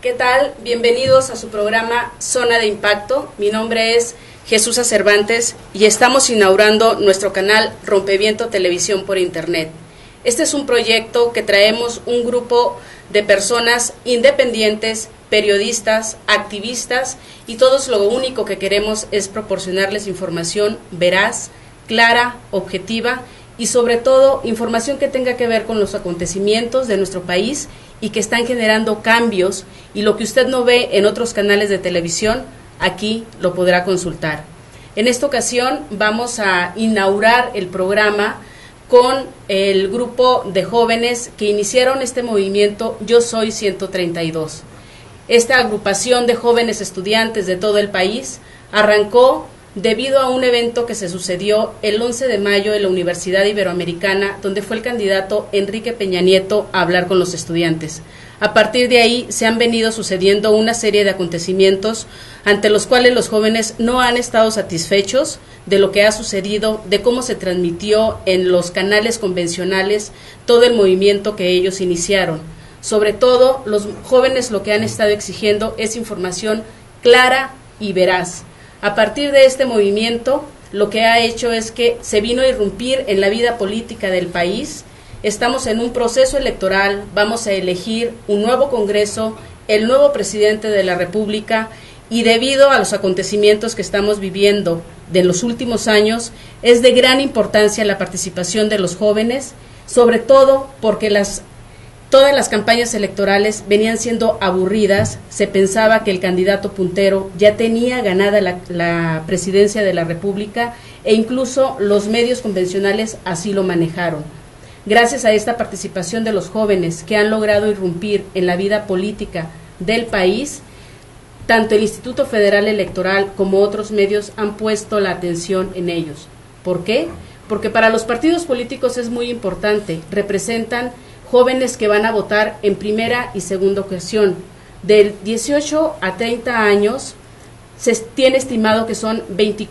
¿Qué tal? Bienvenidos a su programa Zona de Impacto. Mi nombre es Jesús Cervantes y estamos inaugurando nuestro canal Rompeviento Televisión por Internet. Este es un proyecto que traemos un grupo de personas independientes, periodistas, activistas y todos lo único que queremos es proporcionarles información veraz, clara, objetiva y sobre todo información que tenga que ver con los acontecimientos de nuestro país y que están generando cambios, y lo que usted no ve en otros canales de televisión, aquí lo podrá consultar. En esta ocasión vamos a inaugurar el programa con el grupo de jóvenes que iniciaron este movimiento Yo Soy 132. Esta agrupación de jóvenes estudiantes de todo el país arrancó debido a un evento que se sucedió el 11 de mayo en la Universidad Iberoamericana, donde fue el candidato Enrique Peña Nieto a hablar con los estudiantes. A partir de ahí se han venido sucediendo una serie de acontecimientos ante los cuales los jóvenes no han estado satisfechos de lo que ha sucedido, de cómo se transmitió en los canales convencionales todo el movimiento que ellos iniciaron. Sobre todo, los jóvenes lo que han estado exigiendo es información clara y veraz. A partir de este movimiento, lo que ha hecho es que se vino a irrumpir en la vida política del país. Estamos en un proceso electoral, vamos a elegir un nuevo Congreso, el nuevo presidente de la República, y debido a los acontecimientos que estamos viviendo de los últimos años, es de gran importancia la participación de los jóvenes, sobre todo porque todas las campañas electorales venían siendo aburridas. Se pensaba que el candidato puntero ya tenía ganada la presidencia de la República e incluso los medios convencionales así lo manejaron. Gracias a esta participación de los jóvenes que han logrado irrumpir en la vida política del país, tanto el Instituto Federal Electoral como otros medios han puesto la atención en ellos. ¿Por qué? Porque para los partidos políticos es muy importante, representan jóvenes que van a votar en primera y segunda ocasión. Del 18 a 30 años se tiene estimado que son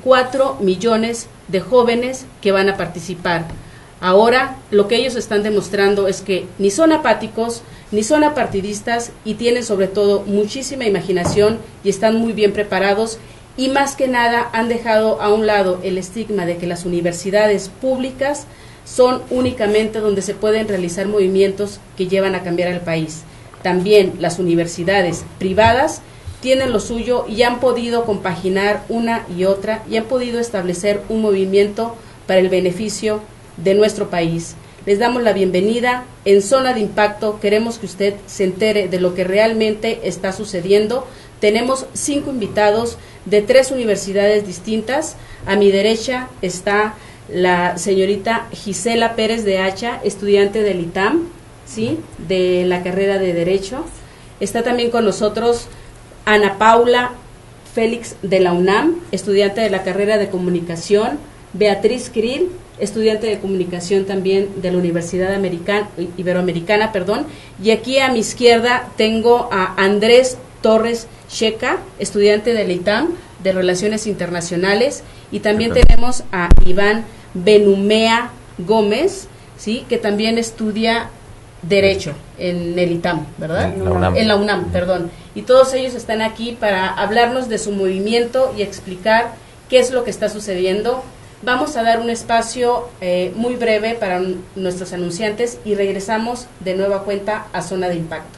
24 millones de jóvenes que van a participar. Ahora lo que ellos están demostrando es que ni son apáticos, ni son apartidistas y tienen sobre todo muchísima imaginación y están muy bien preparados, y más que nada han dejado a un lado el estigma de que las universidades públicas son únicamente donde se pueden realizar movimientos que llevan a cambiar al país. También las universidades privadas tienen lo suyo y han podido compaginar una y otra y han podido establecer un movimiento para el beneficio de nuestro país. Les damos la bienvenida en Zona de Impacto. Queremos que usted se entere de lo que realmente está sucediendo. Tenemos 5 invitados de 3 universidades distintas. A mi derecha está la señorita Gisela Pérez de Hacha, estudiante del ITAM, ¿sí?, de la carrera de Derecho. Está también con nosotros Ana Paula Félix de la UNAM, estudiante de la carrera de Comunicación. Beatriz Krill, estudiante de Comunicación también de la Universidad Iberoamericana. Y aquí a mi izquierda tengo a Andrés Torres Checa, estudiante del ITAM de Relaciones Internacionales, y también tenemos a Iván Benumea Gómez, ¿sí?, que también estudia Derecho en el ITAM, ¿verdad? En la UNAM, perdón. Y todos ellos están aquí para hablarnos de su movimiento y explicar qué es lo que está sucediendo. Vamos a dar un espacio muy breve para nuestros anunciantes y regresamos de nueva cuenta a Zona de Impacto.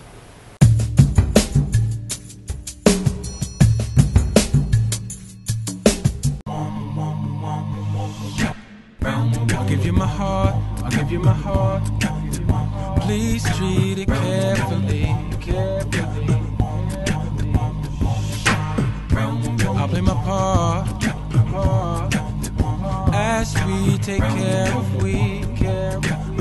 I'll give you my heart, I'll give you my heart. Please treat it carefully, carefully. I'll play my part as we take care of we care.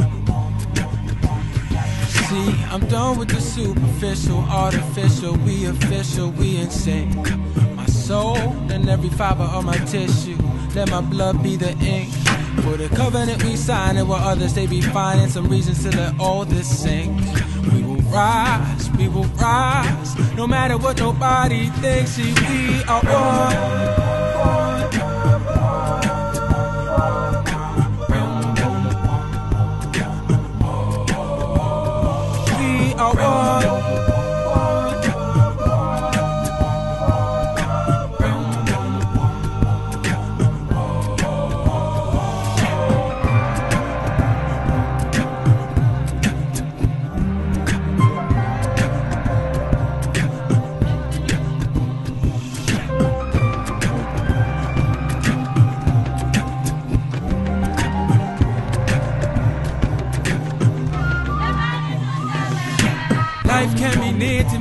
See, I'm done with the superficial, artificial, we official, we insane. My soul and every fiber of my tissue, let my blood be the ink. For the covenant we signed, and while others they be finding some reasons to let all this sink. We will rise, no matter what nobody thinks. See, we are one. We are one.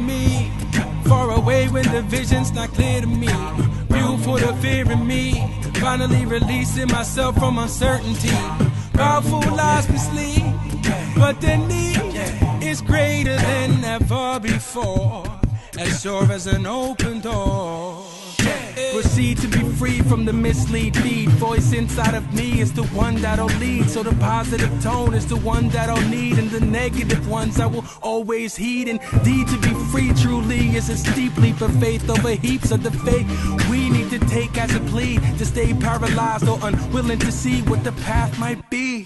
me. Far away when the vision's not clear to me. Fuel for the fear in me. Finally releasing myself from uncertainty. Powerful lies mislead, but the need is greater than ever before. As sure as an open door. Proceed to be free from the mislead feed. Voice inside of me is the one that'll lead. So the positive tone is the one that I'll need. And the negative ones I will always heed. Indeed, to be free truly is a steep leap of faith over heaps of the faith we need to take as a plea. To stay paralyzed or unwilling to see what the path might be.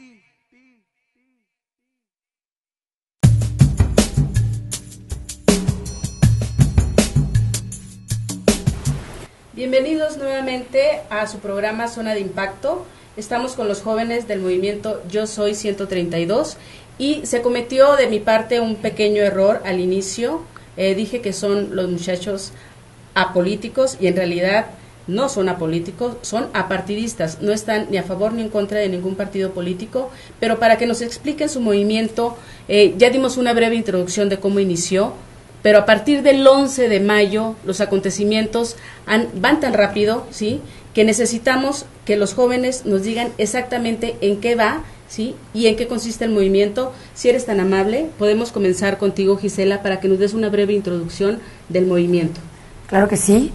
Bienvenidos nuevamente a su programa Zona de Impacto. Estamos con los jóvenes del movimiento Yo Soy 132 y se cometió de mi parte un pequeño error al inicio. Dije que son los muchachos apolíticos y en realidad no son apolíticos, son apartidistas. No están ni a favor ni en contra de ningún partido político, pero para que nos expliquen su movimiento, ya dimos una breve introducción de cómo inició. Pero a partir del 11 de mayo los acontecimientos van tan rápido, ¿sí?, que necesitamos que los jóvenes nos digan exactamente en qué va, ¿sí?, y en qué consiste el movimiento. Si eres tan amable, podemos comenzar contigo, Gisela, para que nos des una breve introducción del movimiento. Claro que sí.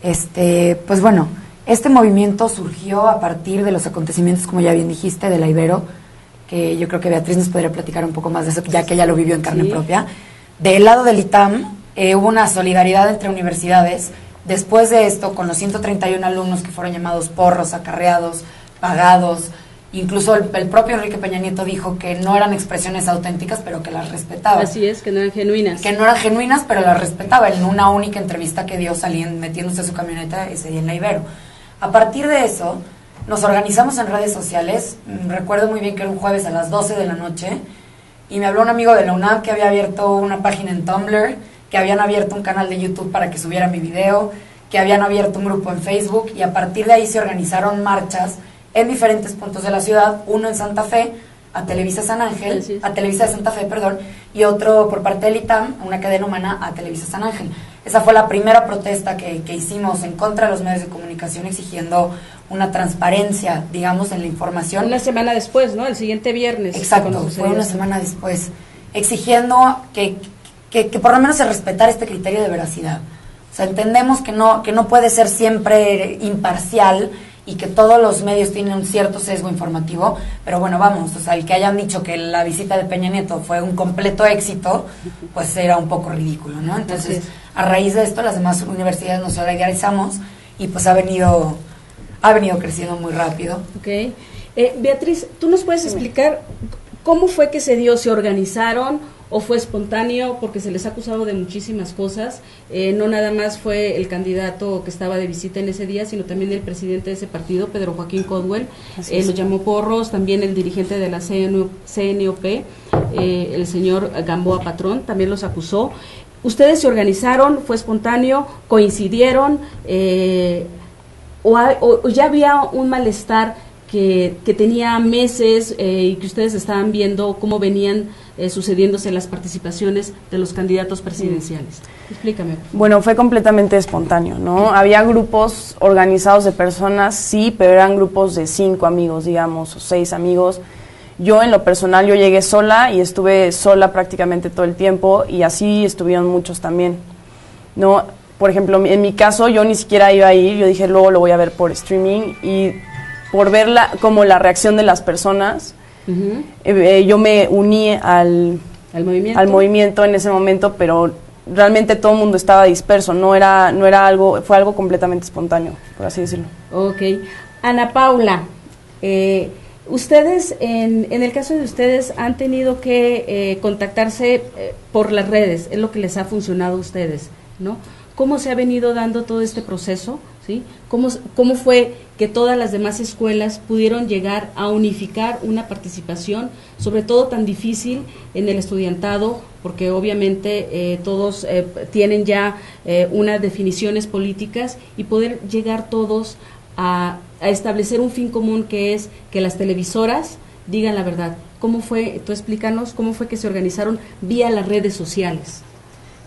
Pues bueno, este movimiento surgió a partir de los acontecimientos, como ya bien dijiste, de la Ibero, que yo creo que Beatriz nos podría platicar un poco más de eso, ya que ella lo vivió en carne propia. Del lado del ITAM hubo una solidaridad entre universidades. Después de esto, con los 131 alumnos que fueron llamados porros, acarreados, pagados, incluso el propio Enrique Peña Nieto dijo que no eran expresiones auténticas, pero que las respetaba. Así es, que no eran genuinas. Que no eran genuinas, pero las respetaba. En una única entrevista que dio, metiéndose a su camioneta ese día en la Ibero. A partir de eso, nos organizamos en redes sociales. Recuerdo muy bien que era un jueves a las 12 de la noche, y me habló un amigo de la UNAM que había abierto una página en Tumblr, que habían abierto un canal de YouTube para que subiera mi video, que habían abierto un grupo en Facebook, y a partir de ahí se organizaron marchas en diferentes puntos de la ciudad, uno en Santa Fe, a Televisa San Ángel, a Televisa de Santa Fe, perdón, y otro por parte del ITAM, una cadena humana, a Televisa San Ángel. Esa fue la primera protesta que hicimos en contra de los medios de comunicación, exigiendo una transparencia, digamos, en la información. Una semana después, ¿no? El siguiente viernes. Exacto, fue una semana después, exigiendo que por lo menos se respetara este criterio de veracidad. O sea, entendemos que no puede ser siempre imparcial y que todos los medios tienen un cierto sesgo informativo, pero bueno, vamos, o sea, el que hayan dicho que la visita de Peña Nieto fue un completo éxito, pues era un poco ridículo, ¿no? Entonces, a raíz de esto, las demás universidades nos solidarizamos y pues ha venido creciendo muy rápido. Ok. Beatriz, ¿tú nos puedes explicar cómo fue que se dio? ¿Se organizaron o fue espontáneo? Porque se les ha acusado de muchísimas cosas. No nada más fue el candidato que estaba de visita en ese día, sino también el presidente de ese partido, Pedro Joaquín Codwell. Los llamó porros, también el dirigente de la CNOP, el señor Gamboa Patrón, también los acusó. ¿Ustedes se organizaron? ¿Fue espontáneo? ¿Coincidieron? ¿O ya había un malestar que tenía meses y que ustedes estaban viendo cómo venían sucediéndose las participaciones de los candidatos presidenciales? Explícame. Bueno, fue completamente espontáneo, ¿no? Había grupos organizados de personas, sí, pero eran grupos de 5 amigos, digamos, o 6 amigos. Yo, en lo personal, yo llegué sola y estuve sola prácticamente todo el tiempo, y así estuvieron muchos también, ¿no? Por ejemplo, en mi caso, yo ni siquiera iba a ir, yo dije, luego lo voy a ver por streaming, y por ver como la reacción de las personas, yo me uní al movimiento en ese momento, pero realmente todo el mundo estaba disperso, no era algo, fue algo completamente espontáneo, por así decirlo. Ok. Ana Paula, ustedes, en el caso de ustedes, han tenido que contactarse por las redes, es lo que les ha funcionado a ustedes, ¿no? ¿Cómo se ha venido dando todo este proceso? ¿Sí? ¿Cómo fue que todas las demás escuelas pudieron llegar a unificar una participación, sobre todo tan difícil en el estudiantado, porque obviamente todos tienen ya unas definiciones políticas, y poder llegar todos a establecer un fin común, que es que las televisoras digan la verdad? ¿Cómo fue? Tú explícanos cómo fue que se organizaron vía las redes sociales.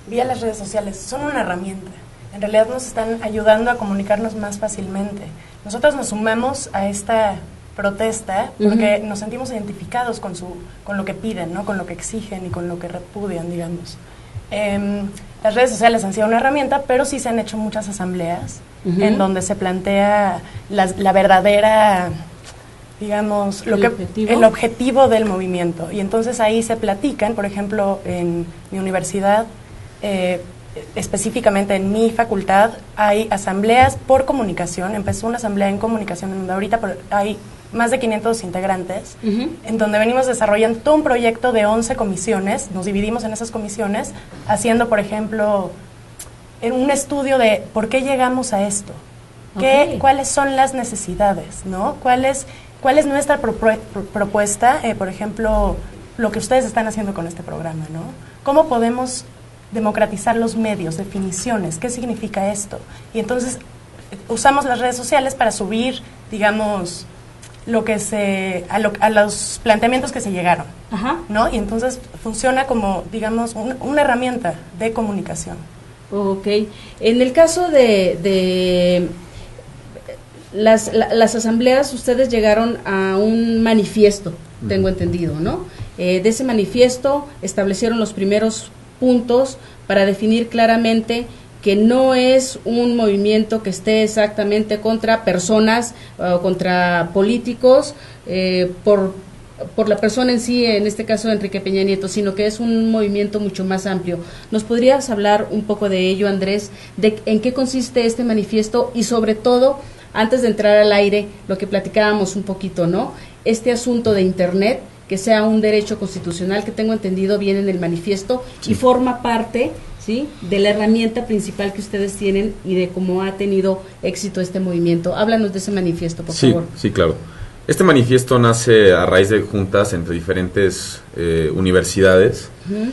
vía las redes sociales, son una herramienta. En realidad nos están ayudando a comunicarnos más fácilmente. Nosotros nos sumamos a esta protesta porque nos sentimos identificados con lo que piden, ¿no? Con lo que exigen y con lo que repudian, digamos. Las redes sociales han sido una herramienta, pero sí se han hecho muchas asambleas en donde se plantea la verdadera, digamos, el objetivo del movimiento. Y entonces ahí se platican, por ejemplo, en mi universidad, específicamente en mi facultad, hay asambleas por comunicación. Empezó una asamblea en comunicación en donde ahorita hay más de 500 integrantes, en donde venimos desarrollando todo un proyecto de 11 comisiones, nos dividimos en esas comisiones, haciendo, por ejemplo, en un estudio de por qué llegamos a esto, cuáles son las necesidades, ¿no? ¿Cuál es nuestra propuesta, por ejemplo, lo que ustedes están haciendo con este programa, ¿no? ¿Cómo podemos democratizar los medios, definiciones, qué significa esto? Y entonces usamos las redes sociales para subir, digamos, a los planteamientos que se llegaron, ¿no? Y entonces funciona como, digamos, una herramienta de comunicación. Ok. En el caso de las asambleas, ustedes llegaron a un manifiesto, tengo entendido, ¿no? De ese manifiesto establecieron los primeros puntos para definir claramente que no es un movimiento que esté exactamente contra personas o contra políticos por la persona en sí, en este caso Enrique Peña Nieto, sino que es un movimiento mucho más amplio. ¿Nos podrías hablar un poco de ello, Andrés, de en qué consiste este manifiesto y sobre todo, antes de entrar al aire, lo que platicábamos un poquito, ¿no? Este asunto de Internet, que sea un derecho constitucional, que tengo entendido viene en el manifiesto y forma parte, ¿sí?, de la herramienta principal que ustedes tienen y de cómo ha tenido éxito este movimiento. Háblanos de ese manifiesto, por favor. Sí, claro. Este manifiesto nace a raíz de juntas entre diferentes universidades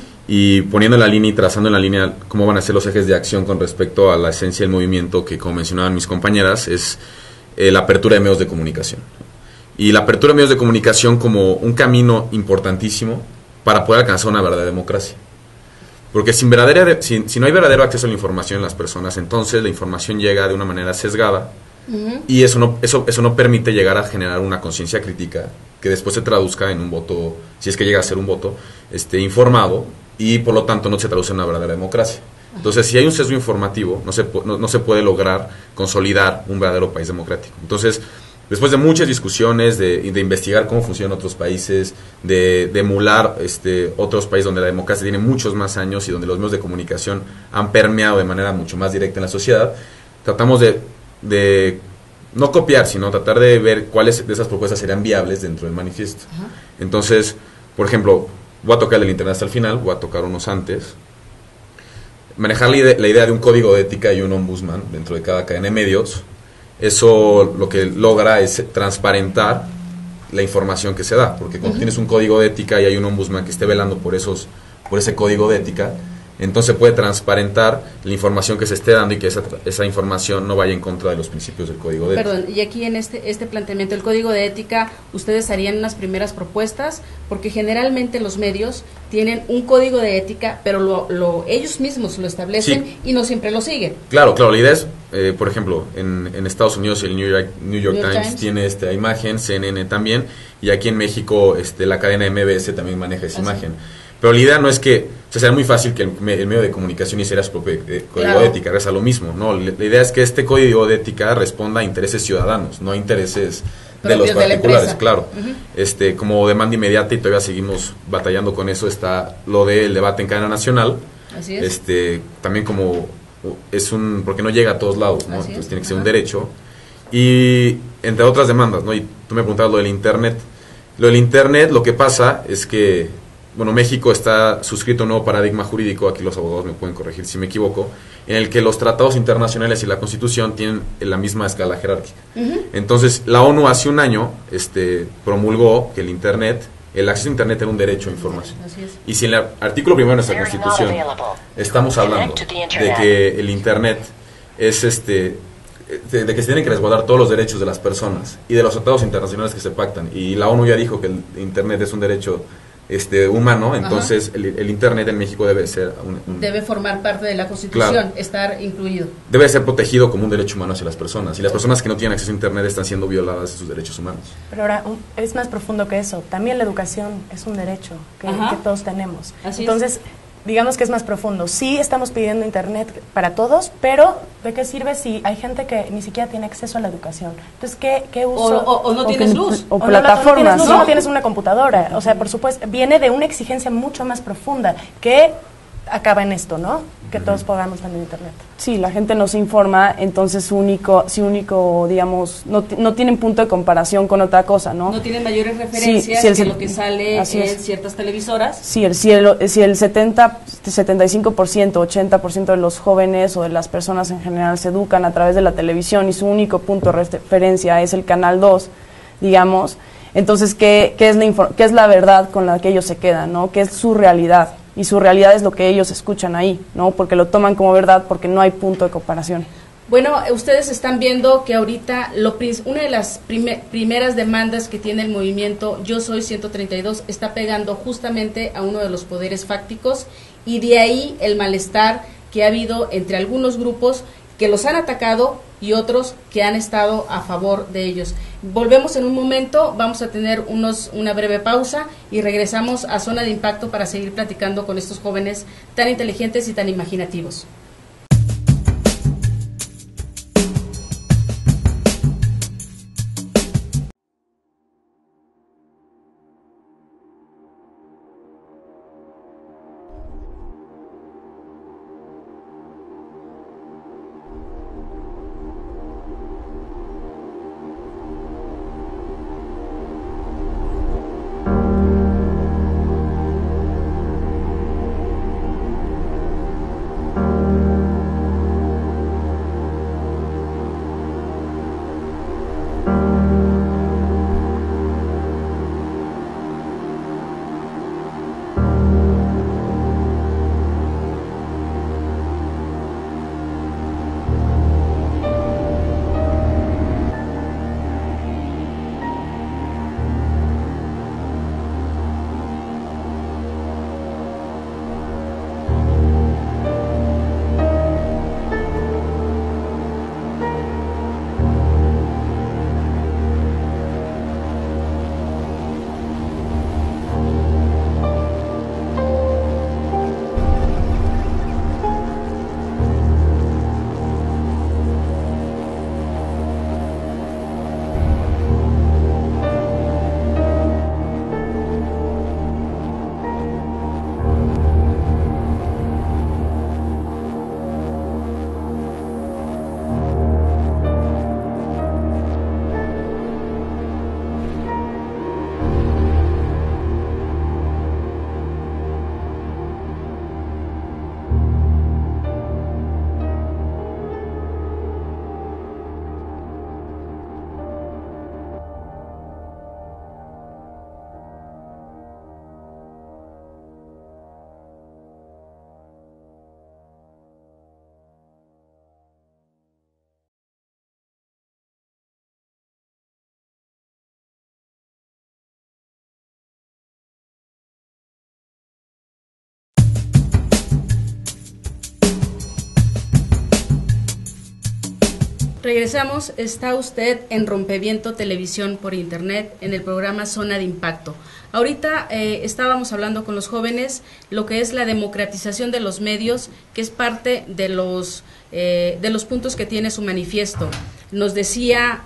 y poniendo en la línea y trazando en la línea cómo van a ser los ejes de acción con respecto a la esencia del movimiento, que como mencionaban mis compañeras, es la apertura de medios de comunicación. Y la apertura de medios de comunicación como un camino importantísimo para poder alcanzar una verdadera democracia. Porque si no hay verdadero acceso a la información en las personas, entonces la información llega de una manera sesgada y eso no permite llegar a generar una conciencia crítica que después se traduzca en un voto, si es que llega a ser un voto informado, y por lo tanto no se traduce en una verdadera democracia. Entonces, si hay un sesgo informativo, no se puede lograr consolidar un verdadero país democrático. Entonces, después de muchas discusiones, de investigar cómo funcionan otros países, de emular otros países donde la democracia tiene muchos más años y donde los medios de comunicación han permeado de manera mucho más directa en la sociedad, tratamos de no copiar, sino tratar de ver cuáles de esas propuestas serían viables dentro del manifiesto. Entonces, por ejemplo, voy a tocar el Internet hasta el final, voy a tocar unos antes. Manejar la idea de un código de ética y un ombudsman dentro de cada cadena de medios. Eso lo que logra es transparentar la información que se da, porque cuando tienes un código de ética y hay un ombudsman que esté velando por ese código de ética, entonces puede transparentar la información que se esté dando y que esa información no vaya en contra de los principios del código de ética. Perdón, y aquí en este planteamiento, el código de ética, ustedes harían unas primeras propuestas, porque generalmente los medios tienen un código de ética, pero ellos mismos lo establecen y no siempre lo siguen. Claro, la idea es, por ejemplo, en Estados Unidos el New York Times tiene esta imagen, CNN también, y aquí en México la cadena MBS también maneja esa imagen. Pero la idea no es que, sea muy fácil que el medio de comunicación hiciera su propio código de ética, es a lo mismo, ¿no? La idea es que este código de ética responda a intereses ciudadanos, no a intereses de los particulares, claro. Como demanda inmediata, y todavía seguimos batallando con eso, está lo del debate en cadena nacional. Así es. También como porque no llega a todos lados, ¿no? Entonces tiene que ser un derecho. Y entre otras demandas, ¿no? Y tú me preguntabas lo del Internet. Lo del Internet, lo que pasa es que México está suscrito a un nuevo paradigma jurídico, aquí los abogados me pueden corregir si me equivoco, en el que los tratados internacionales y la Constitución tienen la misma escala jerárquica. Entonces, la ONU hace un año promulgó que el acceso a Internet era un derecho a información. Y si en el artículo 1 de nuestra Constitución estamos hablando de que el Internet es de que se tienen que resguardar todos los derechos de las personas y de los tratados internacionales que se pactan, y la ONU ya dijo que el Internet es un derecho humano, entonces el Internet en México debe ser debe formar parte de la Constitución, claro, estar incluido. Debe ser protegido como un derecho humano hacia las personas, y las personas que no tienen acceso a Internet están siendo violadas de sus derechos humanos. Pero ahora es más profundo que eso. También la educación es un derecho que todos tenemos. Así Entonces, es. Digamos que es más profundo. Sí estamos pidiendo Internet para todos, pero ¿de qué sirve si hay gente que ni siquiera tiene acceso a la educación? Entonces, ¿qué uso? O no tienes luz. O no plataformas, tienes luz, no tienes una computadora. O sea, por supuesto, viene de una exigencia mucho más profunda que acaba en esto, ¿no? Que todos podamos tener Internet. Sí, la gente no se informa, entonces su único, digamos, no tienen punto de comparación con otra cosa, ¿no? No tienen mayores referencias que lo que sale en ciertas televisoras. Sí, si el 75%, 80% de los jóvenes o de las personas en general se educan a través de la televisión y su único punto de referencia es el Canal 2, digamos, entonces, ¿qué es la verdad con la que ellos se quedan, ¿no? ¿Qué es su realidad? Y su realidad es lo que ellos escuchan ahí, ¿no? Porque lo toman como verdad, porque no hay punto de comparación. Bueno, ustedes están viendo que ahorita una de las primeras demandas que tiene el movimiento Yo Soy 132 está pegando justamente a uno de los poderes fácticos, y de ahí el malestar que ha habido entre algunos grupos que los han atacado y otros que han estado a favor de ellos. Volvemos en un momento, vamos a tener una breve pausa y regresamos a Zona de Impacto para seguir platicando con estos jóvenes tan inteligentes y tan imaginativos. Regresamos, está usted en Rompeviento Televisión por Internet, en el programa Zona de Impacto. Ahorita estábamos hablando con los jóvenes lo que es la democratización de los medios, que es parte de los puntos que tiene su manifiesto. Nos decía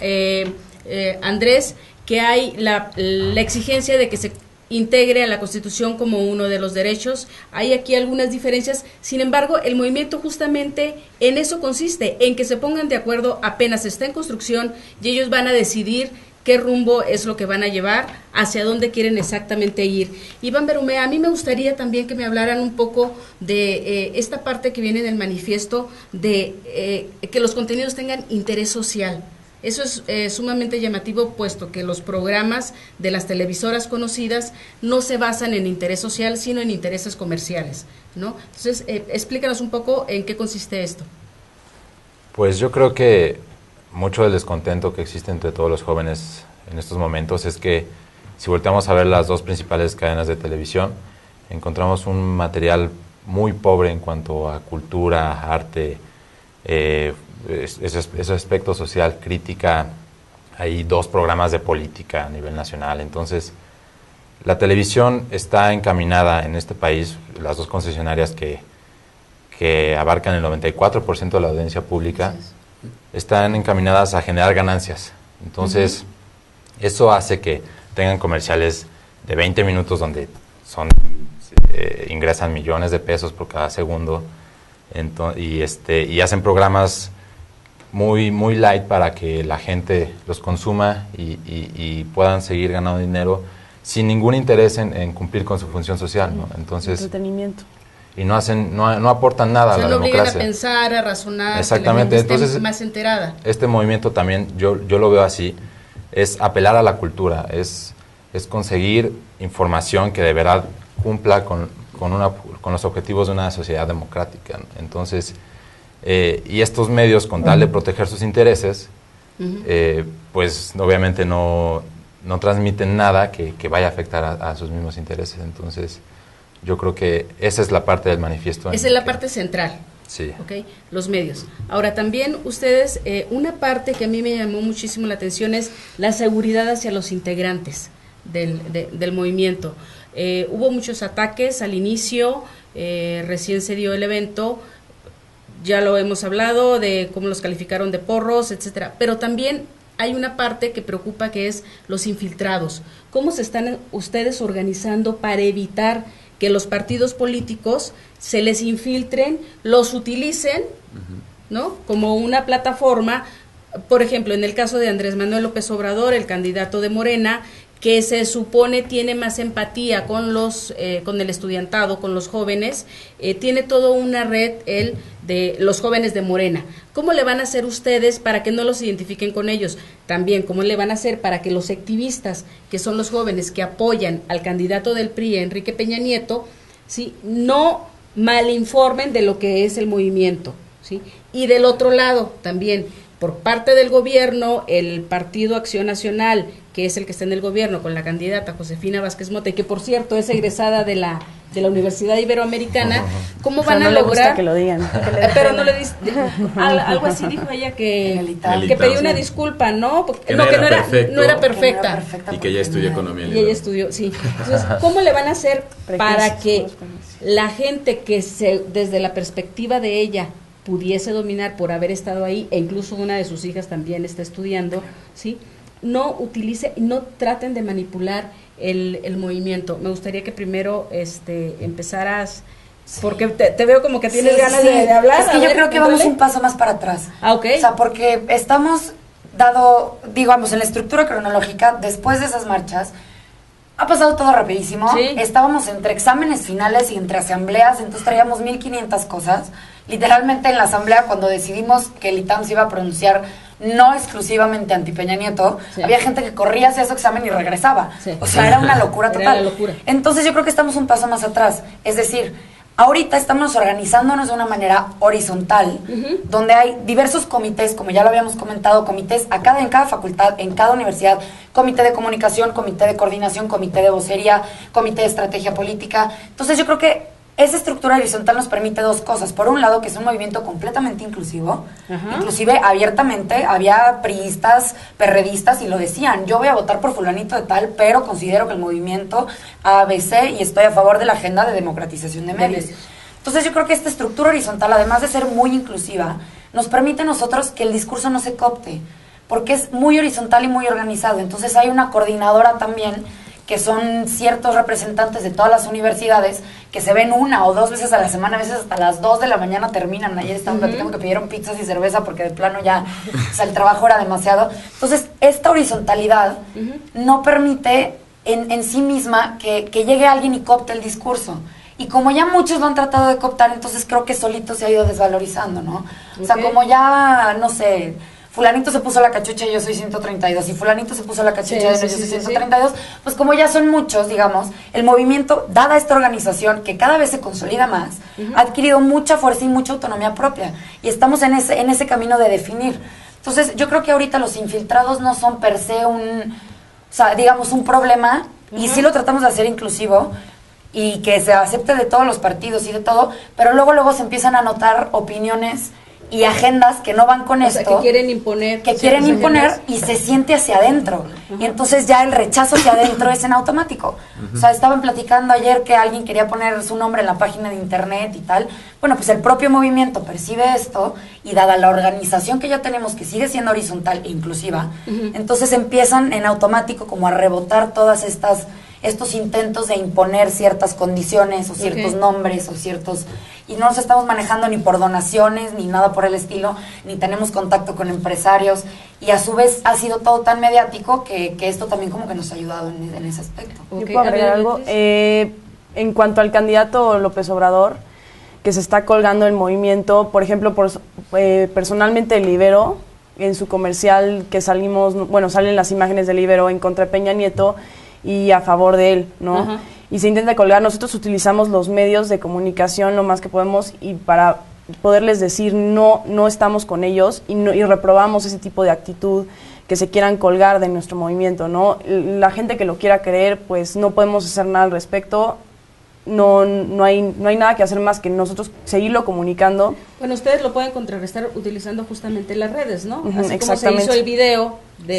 Andrés que hay la exigencia de que se integre a la Constitución como uno de los derechos. Hay aquí algunas diferencias, sin embargo, el movimiento justamente en eso consiste, en que se pongan de acuerdo, apenas está en construcción y ellos van a decidir qué rumbo es lo que van a llevar, hacia dónde quieren exactamente ir. Iván Berumea, a mí me gustaría también que me hablaran un poco de esta parte que viene del manifiesto, de que los contenidos tengan interés social. Eso es sumamente llamativo, puesto que los programas de las televisoras conocidas no se basan en interés social, sino en intereses comerciales, ¿no? Entonces, explícanos un poco en qué consiste esto. Pues yo creo que mucho del descontento que existe entre todos los jóvenes en estos momentos es que si volteamos a ver las dos principales cadenas de televisión, encontramos un material muy pobre en cuanto a cultura, arte, ese aspecto social, crítica. Hay 2 programas de política a nivel nacional. Entonces, la televisión está encaminada en este país, las 2 concesionarias que abarcan el 94% de la audiencia pública, están encaminadas a generar ganancias. Entonces, eso hace que tengan comerciales de 20 minutos donde ingresan millones de pesos por cada segundo, y hacen programas muy light para que la gente los consuma y puedan seguir ganando dinero sin ningún interés en cumplir con su función social, ¿no? Entonces, entretenimiento. Y no aportan nada a la no democracia. Obligan a pensar, a razonar, exactamente, que la gente entonces esté más enterada. Este movimiento también yo lo veo así, es apelar a la cultura, es conseguir información que de verdad cumpla con los objetivos de una sociedad democrática, ¿no? Entonces, y estos medios, con tal de proteger sus intereses, pues obviamente no transmiten nada que vaya a afectar a sus mismos intereses. Entonces, yo creo que esa es la parte del manifiesto. Esa es la parte central. Sí. ¿Okay? Los medios. Ahora, también ustedes, una parte que a mí me llamó muchísimo la atención es la seguridad hacia los integrantes del movimiento. Hubo muchos ataques al inicio, recién se dio el evento, ya lo hemos hablado de cómo los calificaron de porros, etcétera, pero también hay una parte que preocupa, que es los infiltrados. ¿Cómo se están ustedes organizando para evitar que los partidos políticos se les infiltren, los utilicen, ¿no?, como una plataforma? Por ejemplo, en el caso de Andrés Manuel López Obrador, el candidato de Morena, que se supone tiene más empatía con con el estudiantado, con los jóvenes, tiene toda una red, él, de los jóvenes de Morena. ¿Cómo le van a hacer ustedes para que no los identifiquen con ellos? También, ¿cómo le van a hacer para que los activistas, que son los jóvenes que apoyan al candidato del PRI, Enrique Peña Nieto, ¿sí?, no malinformen de lo que es el movimiento, ¿sí? Y del otro lado, también, por parte del gobierno, el Partido Acción Nacional, que es el que está en el gobierno, con la candidata Josefina Vázquez Mota, y que por cierto es egresada de la Universidad Iberoamericana, ¿cómo van a no le lograr? gusta que lo digan. Pero no le dice, algo así dijo ella, que pedía una disculpa, ¿no? Porque, no era perfecta. Y que ella estudió economía. Y ella estudió, sí. Entonces, ¿cómo le van a hacer para que la gente que desde la perspectiva de ella pudiese dominar por haber estado ahí, e incluso una de sus hijas también está estudiando, ¿sí?, no traten de manipular el movimiento? Me gustaría que primero empezaras, porque te veo como que tienes ganas de hablar. Es que yo creo que vamos un paso más para atrás. Ok. O sea, porque estamos digamos, en la estructura cronológica, después de esas marchas, ha pasado todo rapidísimo. Sí. Estábamos entre exámenes finales y entre asambleas, entonces traíamos 1500 cosas. Literalmente en la asamblea, cuando decidimos que el ITAM se iba a pronunciar no exclusivamente anti Peña Nieto, había gente que corría hacia su examen y regresaba. O sea, era una locura total. Era la locura. Entonces yo creo que estamos un paso más atrás. Es decir, ahorita estamos organizándonos de una manera horizontal, donde hay diversos comités, como ya lo habíamos comentado, comités en cada facultad, en cada universidad, comité de comunicación, comité de coordinación, comité de vocería, comité de estrategia política. Entonces yo creo que esa estructura horizontal nos permite 2 cosas. Por un lado, que es un movimiento completamente inclusivo, inclusive abiertamente había priistas, perredistas, y lo decían: yo voy a votar por fulanito de tal, pero considero que el movimiento ABC y estoy a favor de la agenda de democratización de medios. Entonces yo creo que esta estructura horizontal, además de ser muy inclusiva, nos permite a nosotros que el discurso no se coopte, porque es muy horizontal y muy organizado. Entonces hay una coordinadora también, que son ciertos representantes de todas las universidades, que se ven 1 o 2 veces a la semana, a veces hasta las 2 de la mañana terminan. Ayer estaban platicando que pidieron pizzas y cerveza porque de plano ya, o sea, el trabajo era demasiado. Entonces, esta horizontalidad no permite en sí misma que llegue alguien y coopte el discurso. Y como ya muchos lo han tratado de cooptar, entonces creo que solito se ha ido desvalorizando, ¿no? O sea, como ya, no sé, fulanito se puso la cachucha y yo soy 132, y fulanito se puso la cachucha y yo soy 132, pues como ya son muchos, digamos, el movimiento, dada esta organización que cada vez se consolida más, ha adquirido mucha fuerza y mucha autonomía propia, y estamos en ese camino de definir. Entonces yo creo que ahorita los infiltrados no son per se sea, digamos, un problema, y sí lo tratamos de hacer inclusivo, y que se acepte de todos los partidos y de todo, pero luego se empiezan a notar opiniones y agendas que no van con esto. O sea, que quieren imponer. Que quieren imponer y se siente hacia adentro. Y entonces ya el rechazo hacia adentro es en automático. O sea, estaban platicando ayer que alguien quería poner su nombre en la página de internet y tal. Bueno, pues el propio movimiento percibe esto y dada la organización que ya tenemos, que sigue siendo horizontal e inclusiva, entonces empiezan en automático como a rebotar todas estos intentos de imponer ciertas condiciones o ciertos nombres o ciertos... Y no nos estamos manejando ni por donaciones, ni nada por el estilo, ni tenemos contacto con empresarios. Y a su vez ha sido todo tan mediático que esto también como que nos ha ayudado en ese aspecto. ¿Yo puedo agregar algo? En cuanto al candidato López Obrador, que se está colgando el movimiento, por ejemplo, personalmente el Ibero, en su comercial que salen las imágenes del Ibero en contra de Peña Nieto y a favor de él, ¿no? Ajá. Y se intenta colgar. Nosotros utilizamos los medios de comunicación lo más que podemos y para poderles decir no estamos con ellos y reprobamos ese tipo de actitud que se quieran colgar de nuestro movimiento, ¿no? La gente que lo quiera creer, pues no podemos hacer nada al respecto. No hay nada que hacer más que nosotros seguirlo comunicando. Bueno, ustedes lo pueden contrarrestar utilizando justamente las redes, ¿no? Así como se hizo el video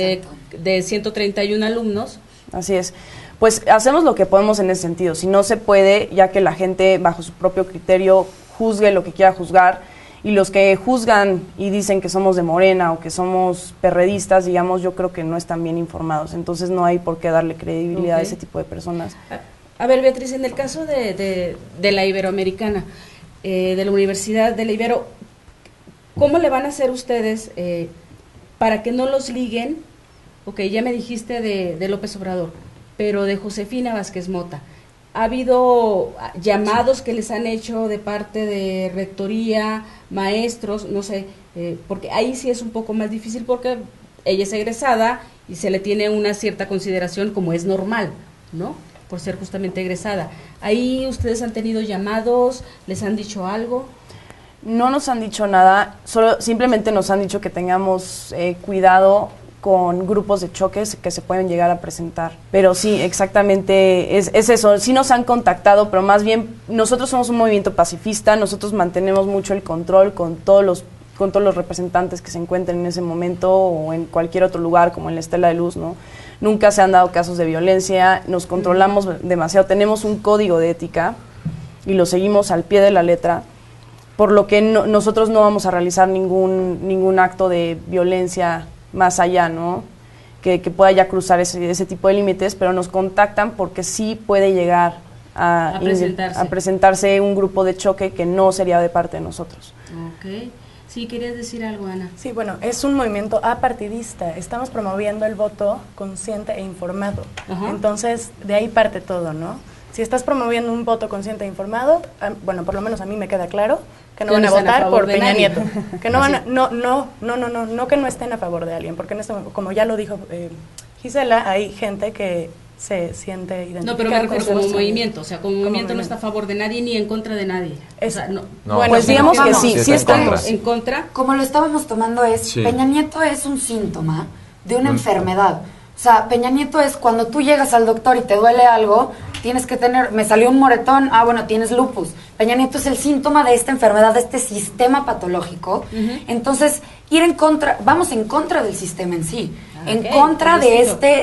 de 131 alumnos. Así es. Pues hacemos lo que podemos en ese sentido. Si no se puede, ya que la gente bajo su propio criterio juzgue lo que quiera juzgar, y los que juzgan y dicen que somos de Morena o que somos perredistas, digamos, yo creo que no están bien informados. Entonces no hay por qué darle credibilidad a ese tipo de personas. A ver, Beatriz, en el caso de la Iberoamericana, de la Universidad de la Ibero, ¿cómo le van a hacer ustedes para que no los liguen? Ok, ya me dijiste de López Obrador, pero de Josefina Vázquez Mota. ¿Ha habido llamados que les han hecho de parte de rectoría, maestros, no sé, porque ahí sí es un poco más difícil porque ella es egresada y se le tiene una cierta consideración como es normal, ¿no? Por ser justamente egresada. ¿Ahí ustedes han tenido llamados? ¿Les han dicho algo? No nos han dicho nada, simplemente nos han dicho que tengamos cuidado con grupos de choques que se pueden llegar a presentar. Pero sí, exactamente, es eso. Sí nos han contactado, pero más bien nosotros somos un movimiento pacifista, nosotros mantenemos mucho el control con todos los representantes que se encuentren en ese momento o en cualquier otro lugar, como en la Estela de Luz, ¿no? Nunca se han dado casos de violencia, nos controlamos demasiado, tenemos un código de ética y lo seguimos al pie de la letra, por lo que nosotros no vamos a realizar ningún acto de violencia más allá, ¿no? Que pueda ya cruzar ese tipo de límites, pero nos contactan porque sí puede llegar a presentarse un grupo de choque que no sería de parte de nosotros. Ok. Sí, ¿querías decir algo, Ana? Sí, bueno, es un movimiento apartidista. Estamos promoviendo el voto consciente e informado. Ajá. Entonces, de ahí parte todo, ¿no? Si estás promoviendo un voto consciente e informado, bueno, por lo menos a mí me queda claro que no van a votar por Peña Nieto. Que no van a, no que no estén a favor de alguien, porque en este, como ya lo dijo Gisela, hay gente que se siente identificada. No, pero me refiero como movimiento, o sea, como movimiento no está a favor de nadie ni en contra de nadie. O sea, no. Bueno, pues digamos que sí estamos en contra. Como lo estábamos tomando Peña Nieto es un síntoma de una enfermedad. O sea, Peña Nieto es cuando tú llegas al doctor y te duele algo, tienes que me salió un moretón, bueno, tienes lupus. Peña Nieto es el síntoma de esta enfermedad, de este sistema patológico. Entonces, vamos en contra del sistema en sí, en contra de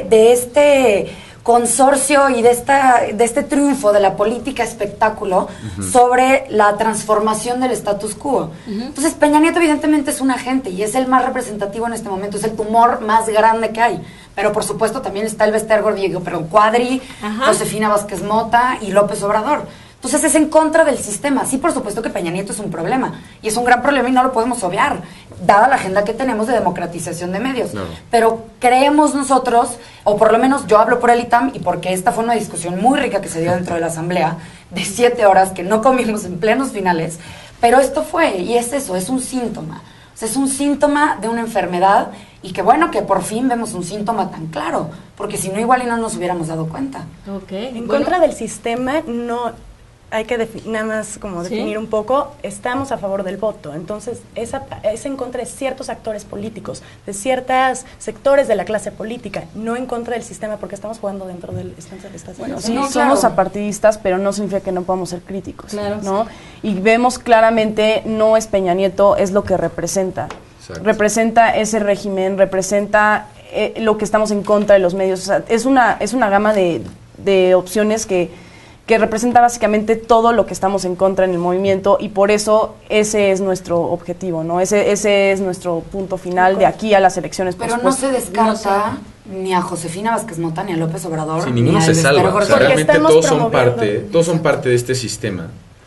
este consorcio y de este triunfo de la política espectáculo sobre la transformación del status quo. Entonces, Peña Nieto evidentemente es un agente y es el más representativo en este momento, es el tumor más grande que hay. Pero por supuesto también está el Vestergo, Cuadri, Josefina Vázquez Mota y López Obrador. Entonces es en contra del sistema. Sí, por supuesto que Peña Nieto es un problema, y es un gran problema y no lo podemos obviar, dada la agenda que tenemos de democratización de medios. No. Pero creemos nosotros, o por lo menos yo hablo por el ITAM, y porque esta fue una discusión muy rica que se dio dentro de la asamblea, de 7 horas que no comimos en plenos finales, pero esto fue, y es eso, es un síntoma. O sea, es un síntoma de una enfermedad, y que bueno que por fin vemos un síntoma tan claro, porque si no igual y no nos hubiéramos dado cuenta. En contra del sistema hay que nada más como definir un poco, estamos a favor del voto, entonces es en contra de ciertos actores políticos, de ciertos sectores de la clase política, no en contra del sistema, porque estamos jugando dentro del... Bueno, sí, somos apartidistas, pero no significa que no podamos ser críticos, ¿no? Y vemos claramente, no es Peña Nieto, es lo que representa. Exacto. Representa ese régimen, representa lo que estamos en contra de los medios, o sea, es una gama de opciones que representa básicamente todo lo que estamos en contra en el movimiento, y por eso ese es nuestro objetivo, ¿no? Ese es nuestro punto final de aquí a las elecciones. Pero no se descarta ni a Josefina Vázquez Mota ni a López Obrador. Sí, ninguno se salva. O sea, realmente todos son parte de este sistema.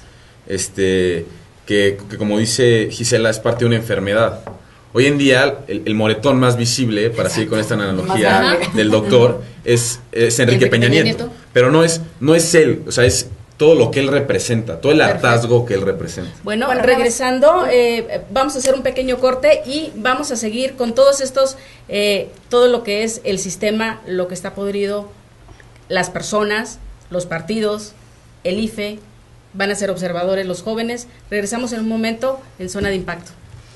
Que como dice Gisela, es parte de una enfermedad. Hoy en día, el moretón más visible, para seguir con esta analogía del doctor, es Enrique Peña Nieto. Pero no es él, o sea, es todo lo que él representa, todo el hartazgo que él representa. Bueno, regresando, vamos a hacer un pequeño corte y vamos a seguir con todos estos, todo lo que es el sistema, lo que está podrido, las personas, los partidos, el IFE, van a ser observadores los jóvenes. Regresamos en un momento en Zona de Impacto.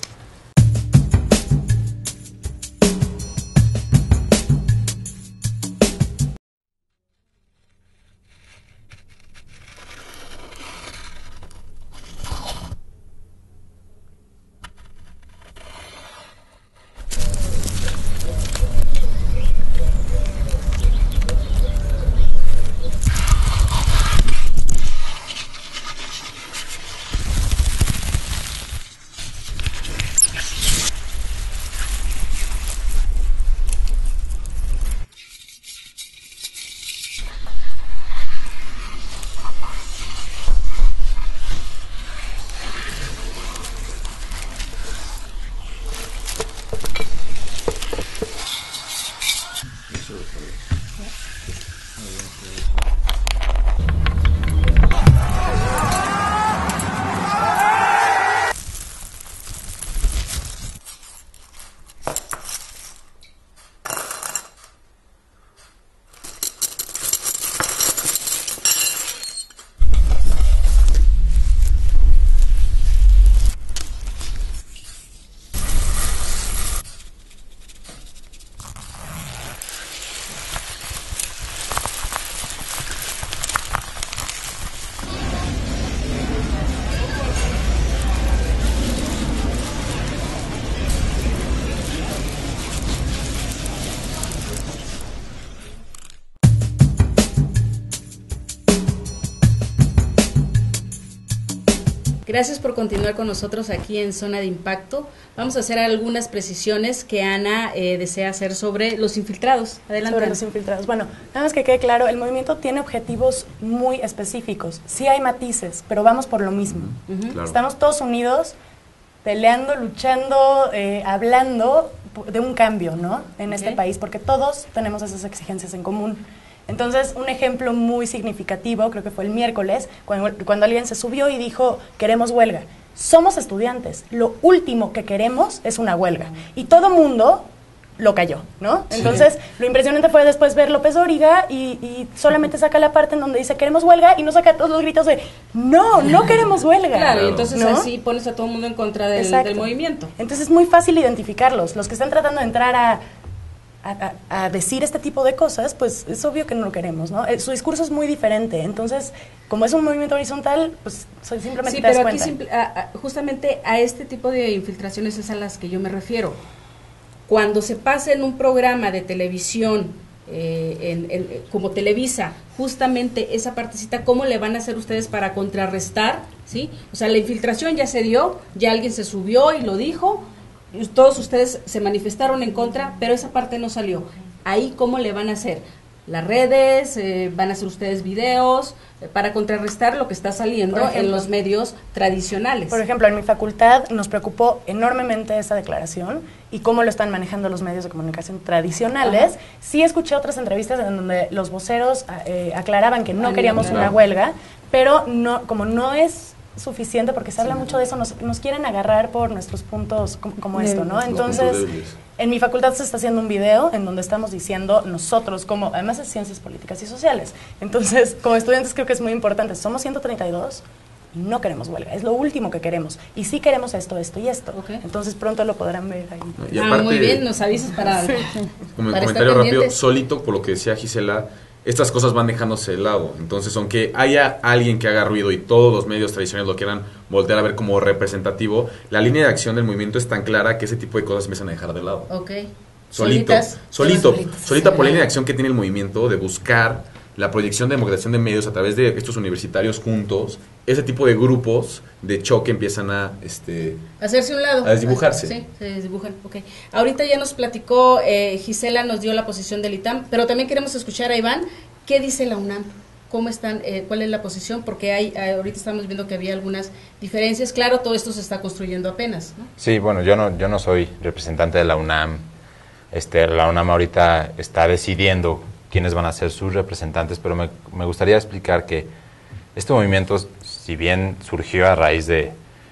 Gracias por continuar con nosotros aquí en Zona de Impacto. Vamos a hacer algunas precisiones que Ana desea hacer sobre los infiltrados. Adelante. Sobre los infiltrados. Bueno, nada más que quede claro, el movimiento tiene objetivos muy específicos. Sí hay matices, pero vamos por lo mismo. Claro. Estamos todos unidos, peleando, luchando, hablando de un cambio, ¿no? En este país, porque todos tenemos esas exigencias en común. Entonces, un ejemplo muy significativo, creo que fue el miércoles, cuando alguien se subió y dijo, queremos huelga. Somos estudiantes, lo último que queremos es una huelga. Y todo mundo lo cayó, ¿no? Sí. Entonces, lo impresionante fue después ver López Dóriga y solamente saca la parte en donde dice, queremos huelga, y no saca todos los gritos de, no queremos huelga. Claro, y entonces ¿no? Así pones a todo el mundo en contra del movimiento. Entonces, es muy fácil identificarlos. Los que están tratando de entrar a decir este tipo de cosas, pues es obvio que no lo queremos, ¿no? Su discurso es muy diferente, entonces, como es un movimiento horizontal, pues simplemente te das cuenta. Sí, pero aquí justamente a este tipo de infiltraciones es a las que yo me refiero. Cuando se pasa en un programa de televisión, como Televisa, justamente esa partecita, ¿cómo le van a hacer ustedes para contrarrestar? ¿Sí? O sea, la infiltración ya se dio, ya alguien se subió y lo dijo, todos ustedes se manifestaron en contra, pero esa parte no salió. Ahí, ¿cómo le van a hacer? Las redes, van a hacer ustedes videos para contrarrestar lo que está saliendo en los medios tradicionales. Por ejemplo, en mi facultad nos preocupó enormemente esa declaración y cómo lo están manejando los medios de comunicación tradicionales. Ajá. Sí escuché otras entrevistas en donde los voceros aclaraban que no queríamos una huelga, pero no, como no es suficiente porque se habla mucho de eso, nos quieren agarrar por nuestros puntos como esto, ¿no? Entonces, en mi facultad se está haciendo un video en donde estamos diciendo nosotros, como además es ciencias políticas y sociales, entonces como estudiantes creo que es muy importante, somos 132 y no queremos huelga, es lo último que queremos, y sí queremos esto y esto, entonces pronto lo podrán ver ahí. Y aparte, muy bien, nos avisas para... Como para comentario estar rápido, pendientes. solito, por lo que decía Gisela, estas cosas van dejándose de lado. Entonces, aunque haya alguien que haga ruido y todos los medios tradicionales lo quieran voltear a ver como representativo, la línea de acción del movimiento es tan clara que ese tipo de cosas empiezan a dejar de lado. Ok. Solita por la línea de acción que tiene el movimiento de buscar la proyección de democratización de medios a través de estos universitarios juntos, ese tipo de grupos de choque empiezan a hacerse un lado. A desdibujarse. Sí, se desdibujan. Okay. Ahorita ya nos platicó, Gisela nos dio la posición del ITAM, pero también queremos escuchar a Iván. ¿Qué dice la UNAM? ¿Cómo están? ¿Cuál es la posición? Porque ahorita estamos viendo que había algunas diferencias. Claro, todo esto se está construyendo apenas, ¿no? Sí, bueno, yo no soy representante de la UNAM. La UNAM ahorita está decidiendo quiénes van a ser sus representantes, pero me gustaría explicar que este movimiento, si bien surgió a raíz de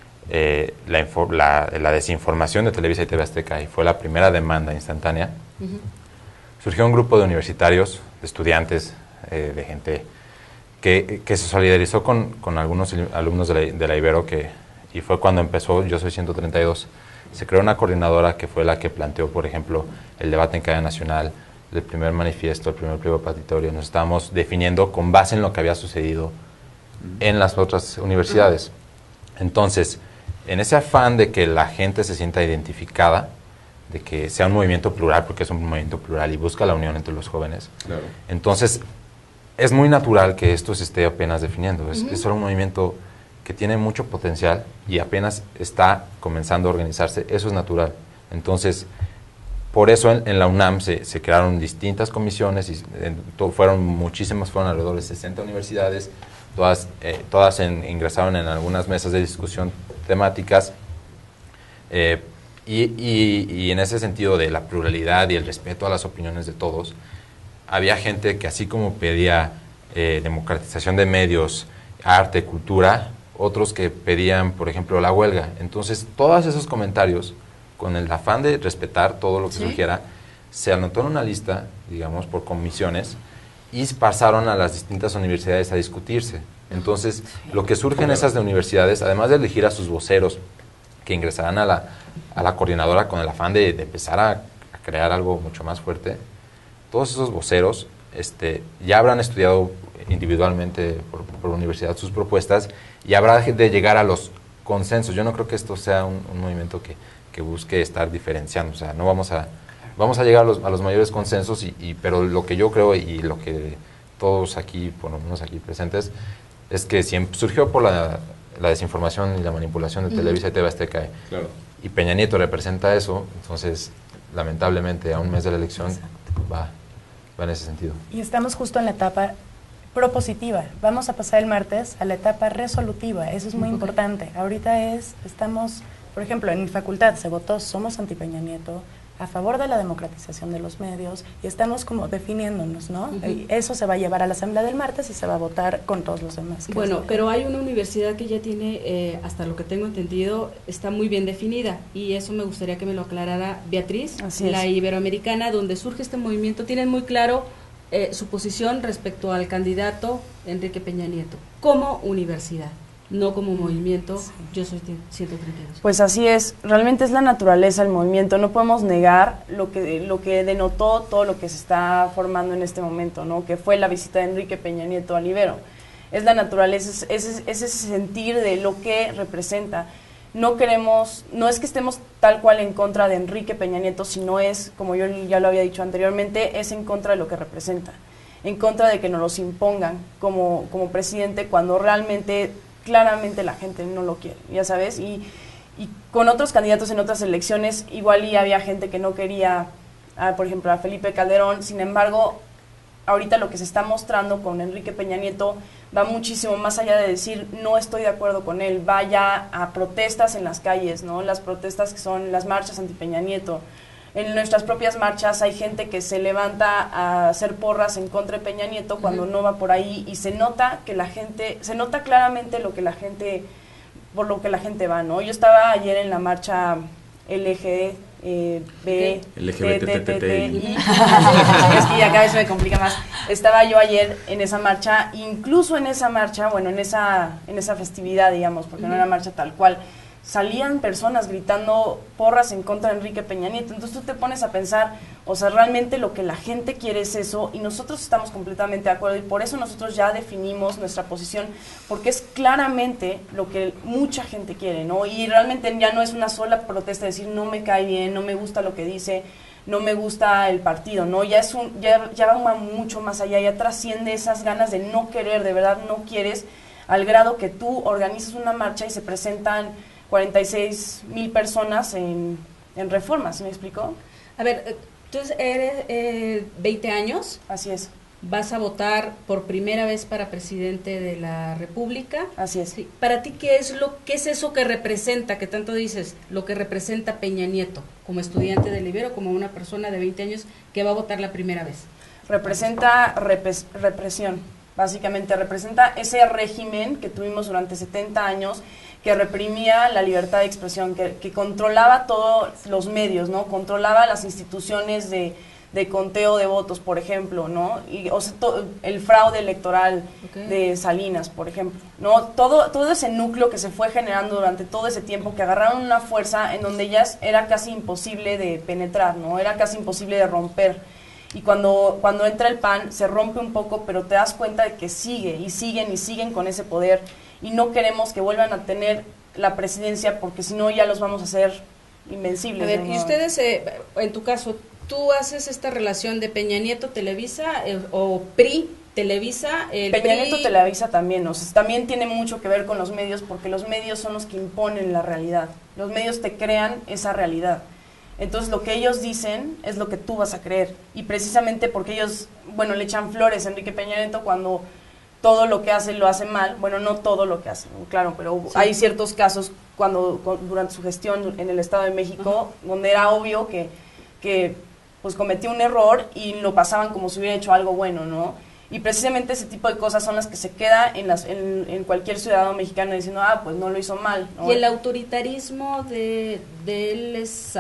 la desinformación de Televisa y TV Azteca, y fue la primera demanda instantánea, surgió un grupo de universitarios, de estudiantes, de gente que se solidarizó con algunos alumnos de la Ibero, y fue cuando empezó Yo Soy 132. Se creó una coordinadora que fue la que planteó, por ejemplo, el debate en cadena nacional, el primer manifiesto, el primer pliego petitorio. Nos estábamos definiendo con base en lo que había sucedido en las otras universidades. Entonces, en ese afán de que la gente se sienta identificada, de que sea un movimiento plural, porque es un movimiento plural y busca la unión entre los jóvenes, Claro. entonces es muy natural que esto se esté apenas definiendo. Es solo un movimiento que tiene mucho potencial y apenas está comenzando a organizarse. Eso es natural. Entonces, por eso en la UNAM se crearon distintas comisiones, y fueron alrededor de 60 universidades, todas ingresaron en algunas mesas de discusión temáticas, y en ese sentido de la pluralidad y el respeto a las opiniones de todos, había gente que, así como pedía democratización de medios, arte, cultura, otros que pedían, por ejemplo, la huelga. Entonces, todos esos comentarios, con el afán de respetar todo lo que surgiera, se anotó en una lista, digamos, por comisiones, y pasaron a las distintas universidades a discutirse. Entonces, lo que surge en esas universidades, además de elegir a sus voceros, que ingresarán a la coordinadora con el afán de empezar a crear algo mucho más fuerte, todos esos voceros ya habrán estudiado individualmente por universidad sus propuestas, y habrá de llegar a los consensos. Yo no creo que esto sea un movimiento que busque estar diferenciando, o sea, no vamos a llegar a los mayores consensos, pero lo que yo creo, y lo que todos aquí, por lo menos aquí presentes, es que siempre surgió por la desinformación y la manipulación de Televisa y TV Azteca, Claro. y Peña Nieto representa eso. Entonces, lamentablemente, a un mes de la elección va en ese sentido. Y estamos justo en la etapa propositiva. Vamos a pasar el martes a la etapa resolutiva. Eso es muy importante. Ahorita estamos, por ejemplo, en mi facultad se votó Somos anti Peña Nieto, a favor de la democratización de los medios, y estamos como definiéndonos, ¿no? Y eso se va a llevar a la asamblea del martes y se va a votar con todos los demás. Bueno, pero hay una universidad que ya tiene, hasta lo que tengo entendido, está muy bien definida, y eso me gustaría que me lo aclarara Beatriz, la Iberoamericana, donde surge este movimiento. Tienen muy claro su posición respecto al candidato Enrique Peña Nieto, como universidad, no como movimiento. Yo soy 132. Pues así es, realmente es la naturaleza del movimiento, no podemos negar lo que denotó todo lo que se está formando en este momento, ¿no? Que fue la visita de Enrique Peña Nieto al Ibero. Es la naturaleza, es ese sentir de lo que representa. No es que estemos tal cual en contra de Enrique Peña Nieto, sino es, como yo ya lo había dicho anteriormente, es en contra de lo que representa, en contra de que nos los impongan como presidente, cuando realmente, claramente la gente no lo quiere, ya sabes, y con otros candidatos en otras elecciones, igual y había gente que no quería, por ejemplo, a Felipe Calderón. Sin embargo, ahorita lo que se está mostrando con Enrique Peña Nieto va muchísimo más allá de decir no estoy de acuerdo con él, va ya a protestas en las calles, ¿no? Las protestas que son las marchas anti Peña Nieto. En nuestras propias marchas hay gente que se levanta a hacer porras en contra de Peña Nieto cuando no va por ahí, y se nota claramente lo que la gente por lo que la gente va, ¿no? Yo estaba ayer en la marcha LGBTTI. Es que ya cada vez me complica más. Estaba yo ayer en esa marcha, incluso en esa marcha, bueno, en esa festividad, digamos, porque no era marcha tal cual, salían personas gritando porras en contra de Enrique Peña Nieto. Entonces tú te pones a pensar, o sea, realmente lo que la gente quiere es eso, y nosotros estamos completamente de acuerdo, y por eso nosotros ya definimos nuestra posición, porque es claramente lo que mucha gente quiere, ¿no? Y realmente ya no es una sola protesta, decir no me cae bien, no me gusta lo que dice, no me gusta el partido, ¿no? Ya va mucho más allá, ya trasciende esas ganas de no querer, de verdad no quieres, al grado que tú organizas una marcha y se presentan 46,000 personas en Reforma, ¿sí me explicó? A ver, entonces eres 20 años. Así es. Vas a votar por primera vez para presidente de la República. Así es. Sí. Para ti, ¿qué es eso que representa, que tanto dices, lo que representa Peña Nieto como estudiante del Ibero, como una persona de 20 años que va a votar la primera vez? Representa represión, básicamente representa ese régimen que tuvimos durante 70 años, que reprimía la libertad de expresión, que controlaba todos los medios, ¿no? Controlaba las instituciones de conteo de votos, por ejemplo, ¿no? Y, o sea, el fraude electoral de Salinas, por ejemplo, ¿no? Todo ese núcleo que se fue generando durante todo ese tiempo, que agarraron una fuerza en donde ya era casi imposible de penetrar, ¿no? Era casi imposible de romper. Y cuando entra el PAN se rompe un poco, pero te das cuenta de que siguen y siguen con ese poder, y no queremos que vuelvan a tener la presidencia, porque si no ya los vamos a hacer invencibles. A ver, y ustedes, en tu caso, ¿tú haces esta relación de Peña Nieto Televisa o PRI Televisa? Peña Nieto Televisa también, o sea, también tiene mucho que ver con los medios, porque los medios son los que imponen la realidad. Los medios te crean esa realidad. Entonces lo que ellos dicen es lo que tú vas a creer, y precisamente porque ellos, bueno, le echan flores a Enrique Peña Nieto cuando todo lo que hace lo hace mal. Bueno, no todo lo que hace, claro, pero sí, hay ciertos casos durante su gestión en el Estado de México, donde era obvio que pues cometió un error y lo pasaban como si hubiera hecho algo bueno, ¿no? Y precisamente ese tipo de cosas son las que se queda en cualquier ciudadano mexicano diciendo, pues no lo hizo mal, ¿no? ¿Y el autoritarismo de él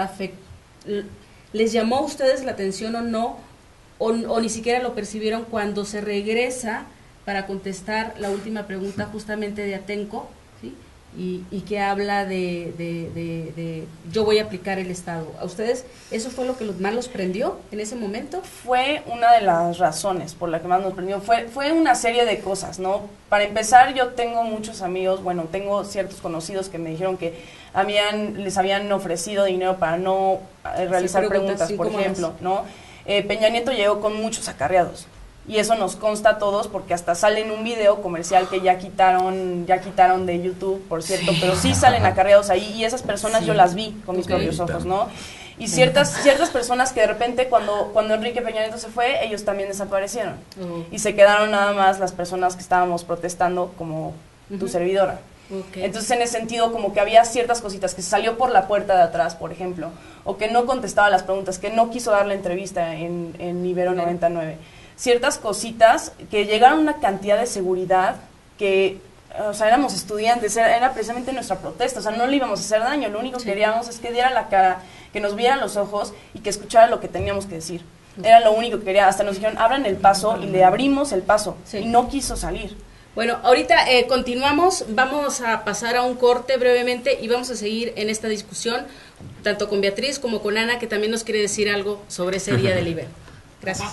les llamó a ustedes la atención o no? O ni siquiera lo percibieron cuando se regresa para contestar la última pregunta justamente de Atenco, ¿sí? Y que habla de yo voy a aplicar el Estado. ¿A ustedes eso fue lo que más los prendió en ese momento? Fue una de las razones por la que más nos prendió. Fue una serie de cosas, ¿no? Para empezar, yo tengo muchos amigos, bueno, tengo ciertos conocidos que me dijeron que les habían ofrecido dinero para no realizar preguntas, por ejemplo, ¿no? Peña Nieto llegó con muchos acarreados. Y eso nos consta a todos, porque hasta sale en un video comercial que ya quitaron de YouTube, por cierto, pero sí salen acarreados ahí, y esas personas yo las vi con mis propios ojos, ¿no? Y ciertas personas que de repente cuando Enrique Peña Nieto se fue, ellos también desaparecieron. Y se quedaron nada más las personas que estábamos protestando, como tu servidora. Entonces, en ese sentido, como que había ciertas cositas, que se salió por la puerta de atrás, por ejemplo, o que no contestaba las preguntas, que no quiso dar la entrevista en Ibero 99. Ciertas cositas que llegaron a una cantidad de seguridad que, o sea, éramos estudiantes, era precisamente nuestra protesta, o sea, no le íbamos a hacer daño, lo único que queríamos es que diera la cara, que nos vieran los ojos y que escuchara lo que teníamos que decir. Era lo único que quería. Hasta nos dijeron, abran el paso, y le abrimos el paso, y no quiso salir. Bueno, ahorita continuamos, vamos a pasar a un corte brevemente y vamos a seguir en esta discusión, tanto con Beatriz como con Ana, que también nos quiere decir algo sobre ese día del Ibero. Gracias.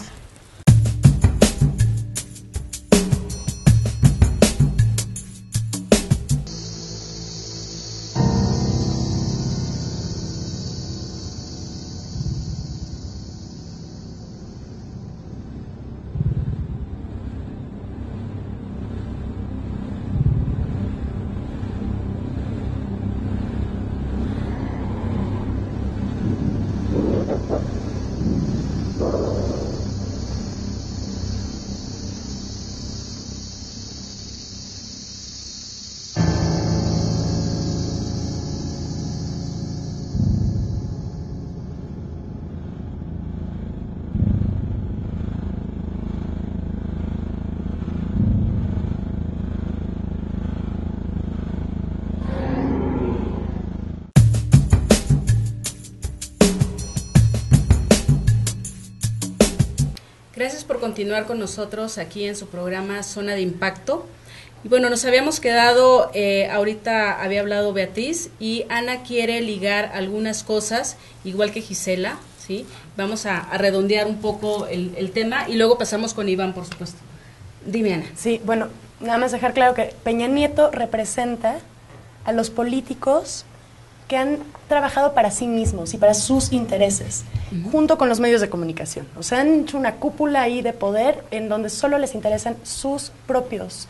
Gracias por continuar con nosotros aquí en su programa Zona de Impacto. Y bueno, nos habíamos quedado, ahorita había hablado Beatriz y Ana quiere ligar algunas cosas, igual que Gisela, ¿sí? Vamos a redondear un poco el tema y luego pasamos con Iván, por supuesto. Dime, Ana. Sí, bueno, nada más dejar claro que Peña Nieto representa a los políticos que han trabajado para sí mismos y para sus intereses, junto con los medios de comunicación. O sea, han hecho una cúpula ahí de poder en donde solo les interesan sus propios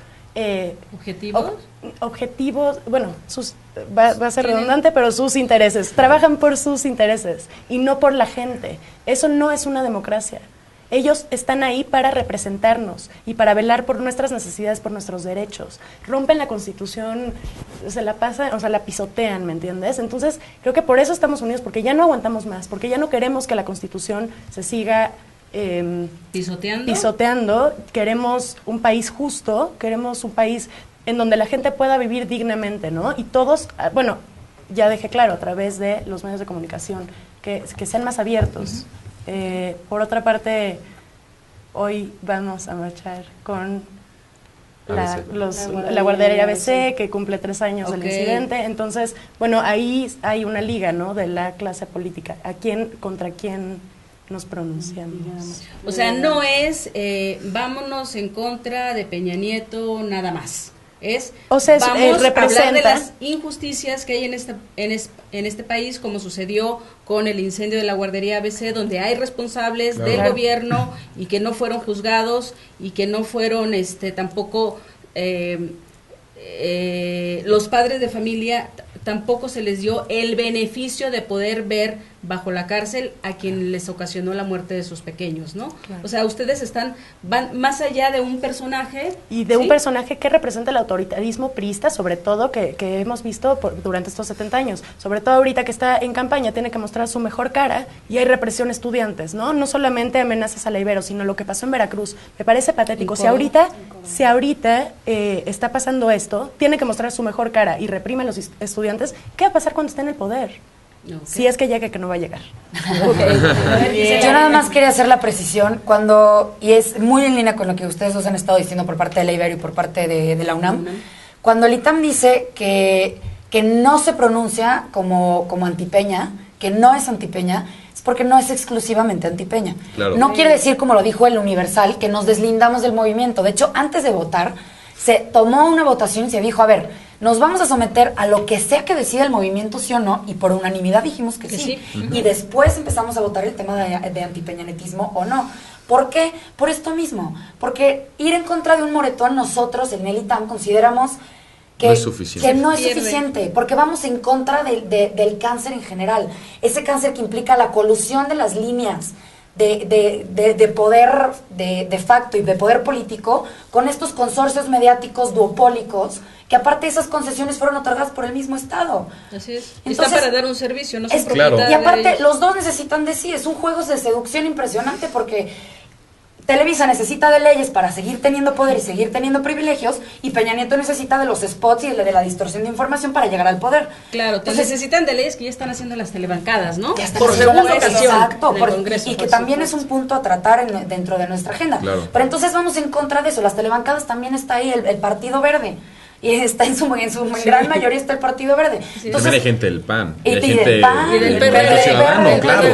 objetivos, bueno, va a ser redundante, pero sus intereses. Trabajan por sus intereses y no por la gente. Eso no es una democracia. Ellos están ahí para representarnos y para velar por nuestras necesidades, por nuestros derechos. Rompen la Constitución, se la pasan, o sea, la pisotean, ¿me entiendes? Entonces, creo que por eso estamos unidos, porque ya no aguantamos más, porque ya no queremos que la Constitución se siga pisoteando. Queremos un país justo, queremos un país en donde la gente pueda vivir dignamente, ¿no? Y todos, bueno, ya dejé claro, a través de los medios de comunicación, que sean más abiertos. Por otra parte, hoy vamos a marchar con la guardería ABC, que cumple 3 años del incidente. Entonces, bueno, ahí hay una liga, ¿no?, de la clase política. ¿Contra quién nos pronunciamos? O sea, no es vámonos en contra de Peña Nieto nada más. Vamos a hablar de las injusticias que hay en este país, como sucedió con el incendio de la guardería ABC, donde hay responsables del gobierno y que no fueron juzgados y que no fueron tampoco los padres de familia, tampoco se les dio el beneficio de poder ver bajo la cárcel a quien les ocasionó la muerte de sus pequeños, ¿no? Claro. O sea, ustedes van más allá de un personaje. Y de un personaje que representa el autoritarismo priista, sobre todo, que hemos visto durante estos 70 años. Sobre todo ahorita que está en campaña, tiene que mostrar su mejor cara y hay represión a estudiantes, ¿no? No solamente amenazas a la Ibero, sino lo que pasó en Veracruz. Me parece patético. Si ahorita está pasando esto, tiene que mostrar su mejor cara y reprime a los estudiantes, ¿qué va a pasar cuando esté en el poder? Si es que llega, que no va a llegar. Yo nada más quería hacer la precisión y es muy en línea con lo que ustedes dos han estado diciendo por parte de la Ibero y por parte de la UNAM. Cuando el ITAM dice que no se pronuncia como antipeña, que no es antipeña, es porque no es exclusivamente antipeña. Claro. No quiere decir, como lo dijo el Universal, que nos deslindamos del movimiento. De hecho, antes de votar, se tomó una votación y se dijo, a ver, nos vamos a someter a lo que sea que decida el movimiento, sí o no, y por unanimidad dijimos que sí. Y después empezamos a votar el tema de antipeñanetismo o no. ¿Por qué? Por esto mismo. Porque ir en contra de un moretón, nosotros, en el ITAM, consideramos que no es suficiente, porque vamos en contra del cáncer en general. Ese cáncer que implica la colusión de las líneas de poder de facto y de poder político con estos consorcios mediáticos duopólicos, que aparte esas concesiones fueron otorgadas por el mismo Estado. Así es. Entonces, está para dar un servicio, no son propiedad. Y aparte los dos necesitan de sí, es un juego de seducción impresionante, porque Televisa necesita de leyes para seguir teniendo poder y seguir teniendo privilegios, y Peña Nieto necesita de los spots y de la distorsión de información para llegar al poder. Claro, entonces necesitan de leyes que ya están haciendo las telebancadas, ¿no? Ya están por segunda ocasión. Exacto, y que también es un punto a tratar dentro de nuestra agenda. Claro. Pero entonces vamos en contra de eso. Las telebancadas también está ahí el Partido Verde. Y está en su gran mayoría está el Partido Verde. Sí. Entonces, también hay gente del PAN. Y del PAN. Y del Movimiento Ciudadano, claro.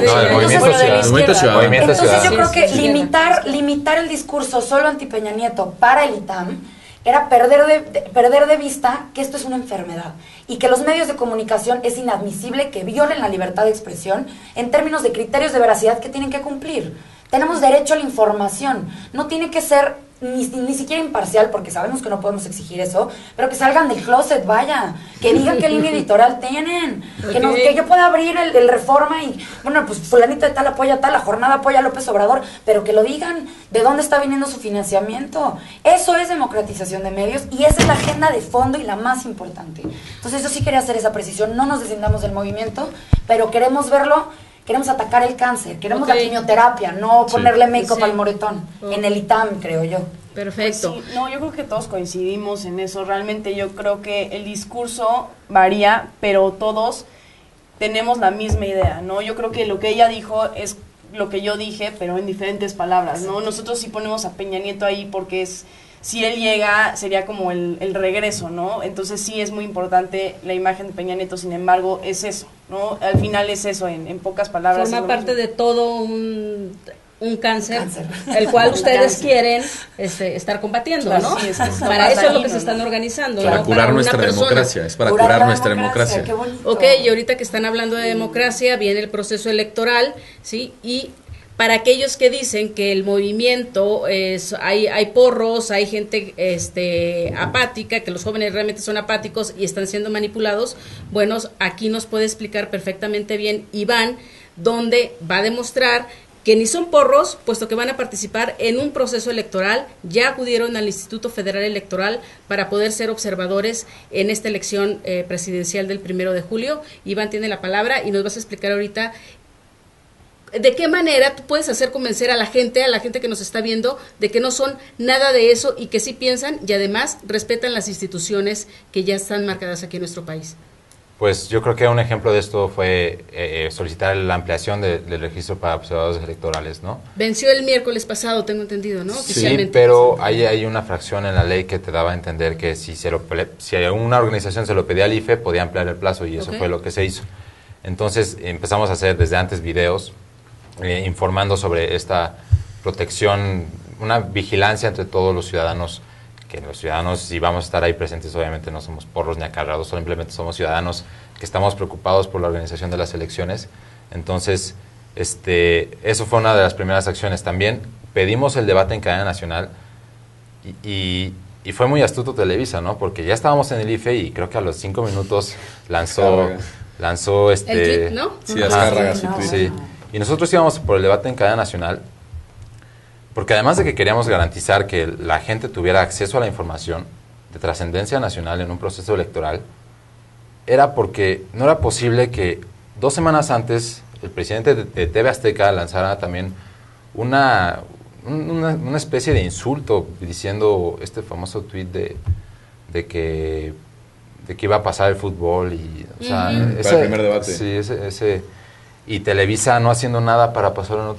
Entonces yo creo que limitar el discurso solo anti-Peña Nieto para el ITAM era perder de vista que esto es una enfermedad y que los medios de comunicación es inadmisible que violen la libertad de expresión en términos de criterios de veracidad que tienen que cumplir. Tenemos derecho a la información. No tiene que ser ni siquiera imparcial, porque sabemos que no podemos exigir eso, pero que salgan del closet, vaya, que digan qué línea editorial tienen, que yo pueda abrir el Reforma y, bueno, pues fulanita de tal apoya a tal, la Jornada apoya a López Obrador, pero que lo digan, de dónde está viniendo su financiamiento. Eso es democratización de medios y esa es la agenda de fondo y la más importante. Entonces yo sí quería hacer esa precisión, no nos deslindamos del movimiento, pero queremos verlo. Queremos atacar el cáncer, queremos la quimioterapia, no ponerle make-up al moretón. En el ITAM, creo yo. Perfecto. Pues sí, no, yo creo que todos coincidimos en eso. Realmente yo creo que el discurso varía, pero todos tenemos la misma idea, ¿no? Yo creo que lo que ella dijo es lo que yo dije, pero en diferentes palabras, ¿no? Nosotros sí ponemos a Peña Nieto ahí porque si él llega, sería como el regreso, ¿no? Entonces sí es muy importante la imagen de Peña Nieto, sin embargo, es eso, ¿no? Al final es eso, en pocas palabras. Forma parte de todo un cáncer, el cual ustedes quieren estar combatiendo, ¿no? Sí, para eso es lo que se están organizando. Para ¿no? curar para nuestra democracia, es para curar nuestra democracia. Qué bonito. Ok, y ahorita que están hablando de democracia, viene el proceso electoral, ¿sí? Y para aquellos que dicen que el movimiento hay porros, hay gente apática, que los jóvenes realmente son apáticos y están siendo manipulados, bueno, aquí nos puede explicar perfectamente bien Iván, donde va a demostrar que ni son porros, puesto que van a participar en un proceso electoral, ya acudieron al Instituto Federal Electoral para poder ser observadores en esta elección presidencial del 1 de julio. Iván tiene la palabra y nos vas a explicar ahorita de qué manera tú puedes hacer convencer a la gente que nos está viendo, de que no son nada de eso y que sí piensan y además respetan las instituciones que ya están marcadas aquí en nuestro país. Pues yo creo que un ejemplo de esto fue solicitar la ampliación del registro para observadores electorales, ¿no? Venció el miércoles pasado, tengo entendido, ¿no? Sí, pero hay una fracción en la ley que te daba a entender que si una organización se lo pedía al IFE, podía ampliar el plazo y eso fue lo que se hizo. Entonces empezamos a hacer desde antes videos informando sobre esta protección, una vigilancia entre todos los ciudadanos, que los ciudadanos, si vamos a estar ahí presentes, obviamente no somos porros ni acarreados, simplemente somos ciudadanos que estamos preocupados por la organización de las elecciones. Entonces, eso fue una de las primeras acciones. También pedimos el debate en cadena nacional y fue muy astuto Televisa, ¿no? Porque ya estábamos en el IFE y creo que a los 5 minutos lanzó el tweet, ¿no? Sí, Azcárraga, su tweet. Sí. Y nosotros íbamos por el debate en cadena nacional porque además de que queríamos garantizar que la gente tuviera acceso a la información de trascendencia nacional en un proceso electoral, era porque no era posible que 2 semanas antes el presidente de TV Azteca lanzara también una especie de insulto diciendo este famoso tweet de que iba a pasar el fútbol y o sea, para el primer debate. Sí, ese y Televisa no haciendo nada para pasarlo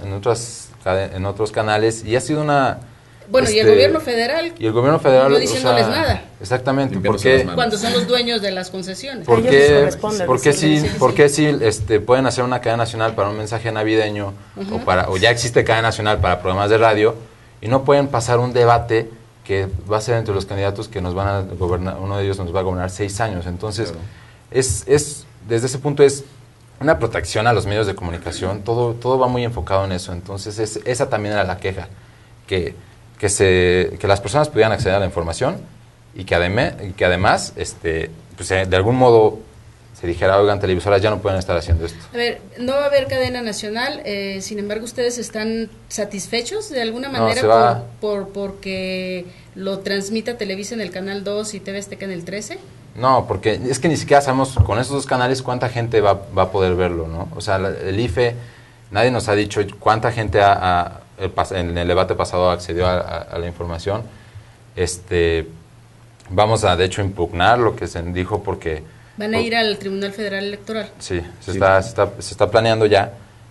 en otros canales y ha sido una... Bueno, y el gobierno federal... Y el gobierno federal... No diciéndoles nada. Exactamente. Porque cuando son los dueños de las concesiones. ¿Por qué sí pueden hacer una cadena nacional para un mensaje navideño o ya existe cadena nacional para programas de radio y no pueden pasar un debate que va a ser entre los candidatos que nos van a gobernar, uno de ellos nos va a gobernar 6 años? Entonces, desde ese punto es una protección a los medios de comunicación, todo va muy enfocado en eso. Entonces esa también era la queja, que las personas pudieran acceder a la información y que además pues, de algún modo se dijera, oigan, televisoras ya no pueden estar haciendo esto. A ver, no va a haber cadena nacional, sin embargo, ¿ustedes están satisfechos de alguna manera porque lo transmita Televisa en el Canal 2 y TV Azteca en el 13? No, porque es que ni siquiera sabemos con esos 2 canales cuánta gente va a poder verlo, ¿no? O sea, el IFE, nadie nos ha dicho cuánta gente en el debate pasado accedió a la información. Vamos a, de hecho, impugnar lo que se dijo porque... ¿Van a ir al Tribunal Federal Electoral? Sí, se está planeando ya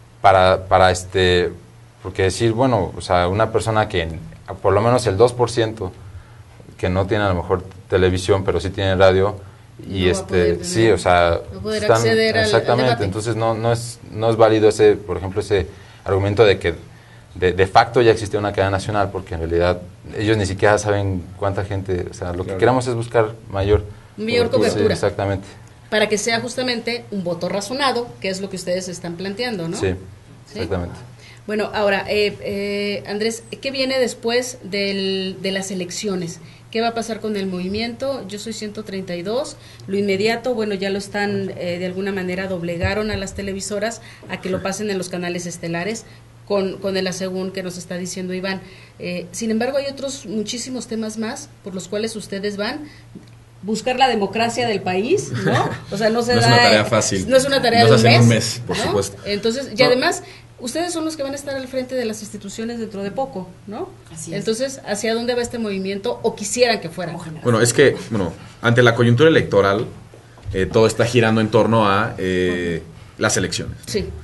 porque decir, bueno, o sea, una persona que por lo menos el 2% que no tiene a lo mejor televisión, pero sí tiene radio, y sí, o sea, no poder acceder exactamente, al debate. Entonces no es válido por ejemplo, ese argumento de que de facto ya existe una cadena nacional, porque en realidad ellos ni siquiera saben cuánta gente, o sea, lo que queremos es buscar mayor cobertura. Sí, exactamente. Para que sea justamente un voto razonado, que es lo que ustedes están planteando, ¿no? Sí, exactamente. Bueno, ahora, Andrés, ¿qué viene después de las elecciones? ¿Qué va a pasar con el movimiento? Yo soy 132. Lo inmediato, bueno, ya lo están, de alguna manera doblegaron a las televisoras a que lo pasen en los canales estelares con el asegún que nos está diciendo Iván. Sin embargo, hay otros muchísimos temas más por los cuales ustedes van buscar la democracia del país, ¿no? O sea, no es una tarea fácil. No es una tarea de un un mes, por ¿no? supuesto. Entonces, y además, ustedes son los que van a estar al frente de las instituciones dentro de poco, ¿no? Así es. Entonces, ¿hacia dónde va este movimiento o quisieran que fuera? Bueno, es que, ante la coyuntura electoral, todo está girando en torno a las elecciones. Sí.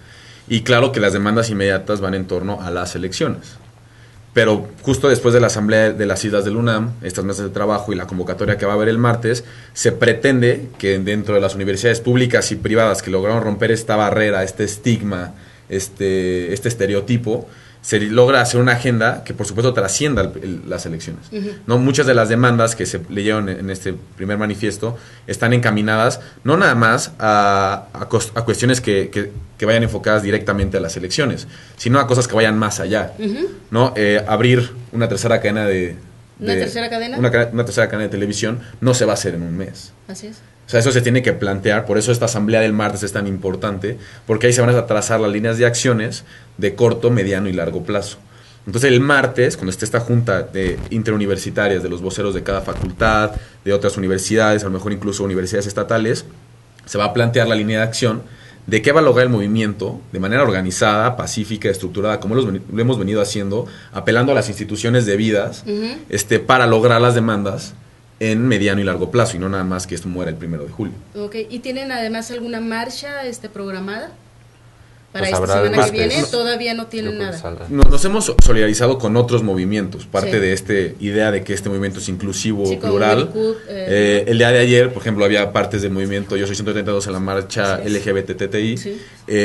Y claro que las demandas inmediatas van en torno a las elecciones. Pero justo después de la asamblea de las islas del UNAM, estas mesas de trabajo y la convocatoria que va a haber el martes, se pretende que dentro de las universidades públicas y privadas que lograron romper esta barrera, este estigma, este estereotipo, se logra hacer una agenda que por supuesto trascienda las elecciones. ¿No? Muchas de las demandas que se leyeron en este primer manifiesto están encaminadas no nada más a cuestiones que vayan enfocadas directamente a las elecciones, sino a cosas que vayan más allá. ¿No? Abrir una tercera cadena ¿Una tercera cadena? Una tercera cadena de televisión no se va a hacer en un mes. Así es. O sea, eso se tiene que plantear, por eso esta asamblea del martes es tan importante, porque ahí se van a trazar las líneas de acciones de corto, mediano y largo plazo. Entonces el martes, cuando esté esta junta de interuniversitarias, de los voceros de cada facultad, de otras universidades, a lo mejor incluso universidades estatales, se va a plantear la línea de acción de qué va a lograr el movimiento de manera organizada, pacífica, estructurada, como lo hemos venido haciendo, apelando a las instituciones debidas para lograr las demandas en mediano y largo plazo, y no nada más que esto muera el 1 de julio. Ok, ¿y tienen además alguna marcha programada para Pues esta habrá semana que martes. viene? Todavía no tienen nada. Nos hemos solidarizado con otros movimientos, parte Sí. de esta idea de que este movimiento es inclusivo, Sí, como plural. Wiricut, El día de ayer, por ejemplo, había partes del movimiento Yo Soy 132 en la marcha Así es. LGBTTI. Sí.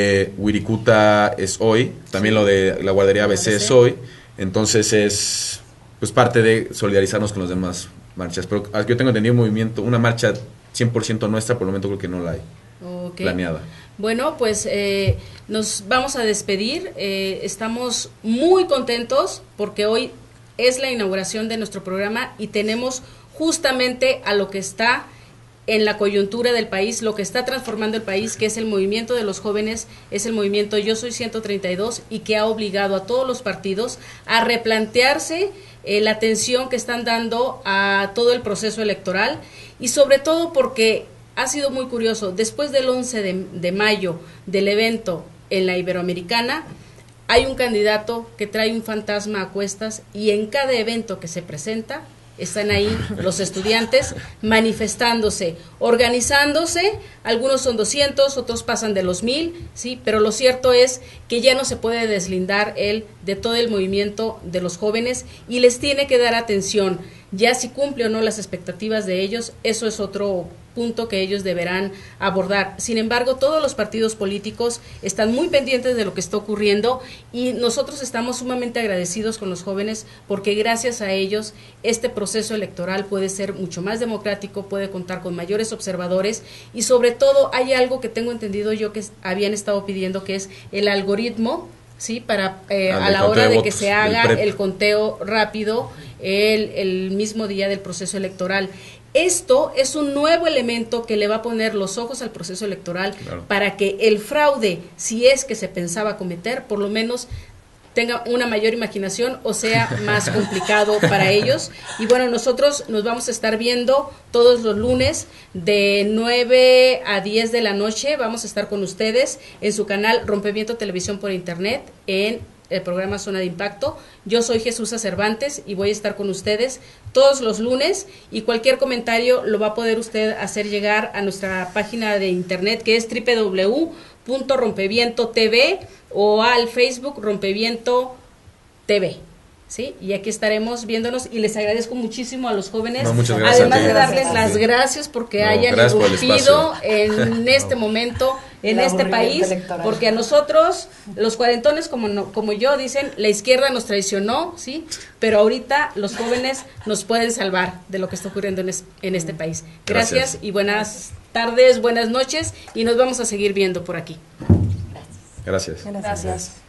Wirikuta es hoy, también lo de la guardería ABC es hoy. Entonces es pues parte de solidarizarnos con los demás marchas. Pero yo tengo entendido un movimiento, una marcha 100% nuestra, por el momento creo que no la hay planeada. Bueno, pues nos vamos a despedir. Estamos muy contentos porque hoy es la inauguración de nuestro programa y tenemos justamente a lo que está en la coyuntura del país, lo que está transformando el país, que es el movimiento de los jóvenes, es el movimiento Yo Soy 132 y que ha obligado a todos los partidos a replantearse la atención que están dando a todo el proceso electoral y sobre todo porque ha sido muy curioso, después del 11 de mayo del evento en la Iberoamericana, hay un candidato que trae un fantasma a cuestas y en cada evento que se presenta están ahí los estudiantes manifestándose, organizándose, algunos son 200, otros pasan de los 1000, sí, pero lo cierto es que ya no se puede deslindar él de todo el movimiento de los jóvenes y les tiene que dar atención, ya si cumple o no las expectativas de ellos, eso es otro punto que ellos deberán abordar. Sin embargo, todos los partidos políticos están muy pendientes de lo que está ocurriendo y nosotros estamos sumamente agradecidos con los jóvenes porque gracias a ellos este proceso electoral puede ser mucho más democrático, puede contar con mayores observadores y sobre todo hay algo que tengo entendido yo que habían estado pidiendo que es el algoritmo, sí, para a la hora de que se haga el conteo rápido el mismo día del proceso electoral. Esto es un nuevo elemento que le va a poner los ojos al proceso electoral para que el fraude, si es que se pensaba cometer, por lo menos tenga una mayor imaginación o sea más complicado para ellos. Y bueno, nosotros nos vamos a estar viendo todos los lunes de 9 a 10 de la noche. Vamos a estar con ustedes en su canal Rompeviento Televisión por Internet en el programa Zona de Impacto. Yo soy Jesús Cervantes y voy a estar con ustedes todos los lunes y cualquier comentario lo va a poder usted hacer llegar a nuestra página de internet que es www.rompeviento.tv o al Facebook Rompeviento TV. ¿Sí? Y aquí estaremos viéndonos y les agradezco muchísimo a los jóvenes, muchas gracias además de a ti. darles las gracias porque hayan gracias por el irrumpido espacio. en este momento, en El este aburrimiento país, electoral. porque a nosotros, los cuarentones como yo, dicen, la izquierda nos traicionó, ¿sí? Pero ahorita los jóvenes nos pueden salvar de lo que está ocurriendo en este país. Gracias y buenas tardes, buenas noches y nos vamos a seguir viendo por aquí. Gracias. Gracias.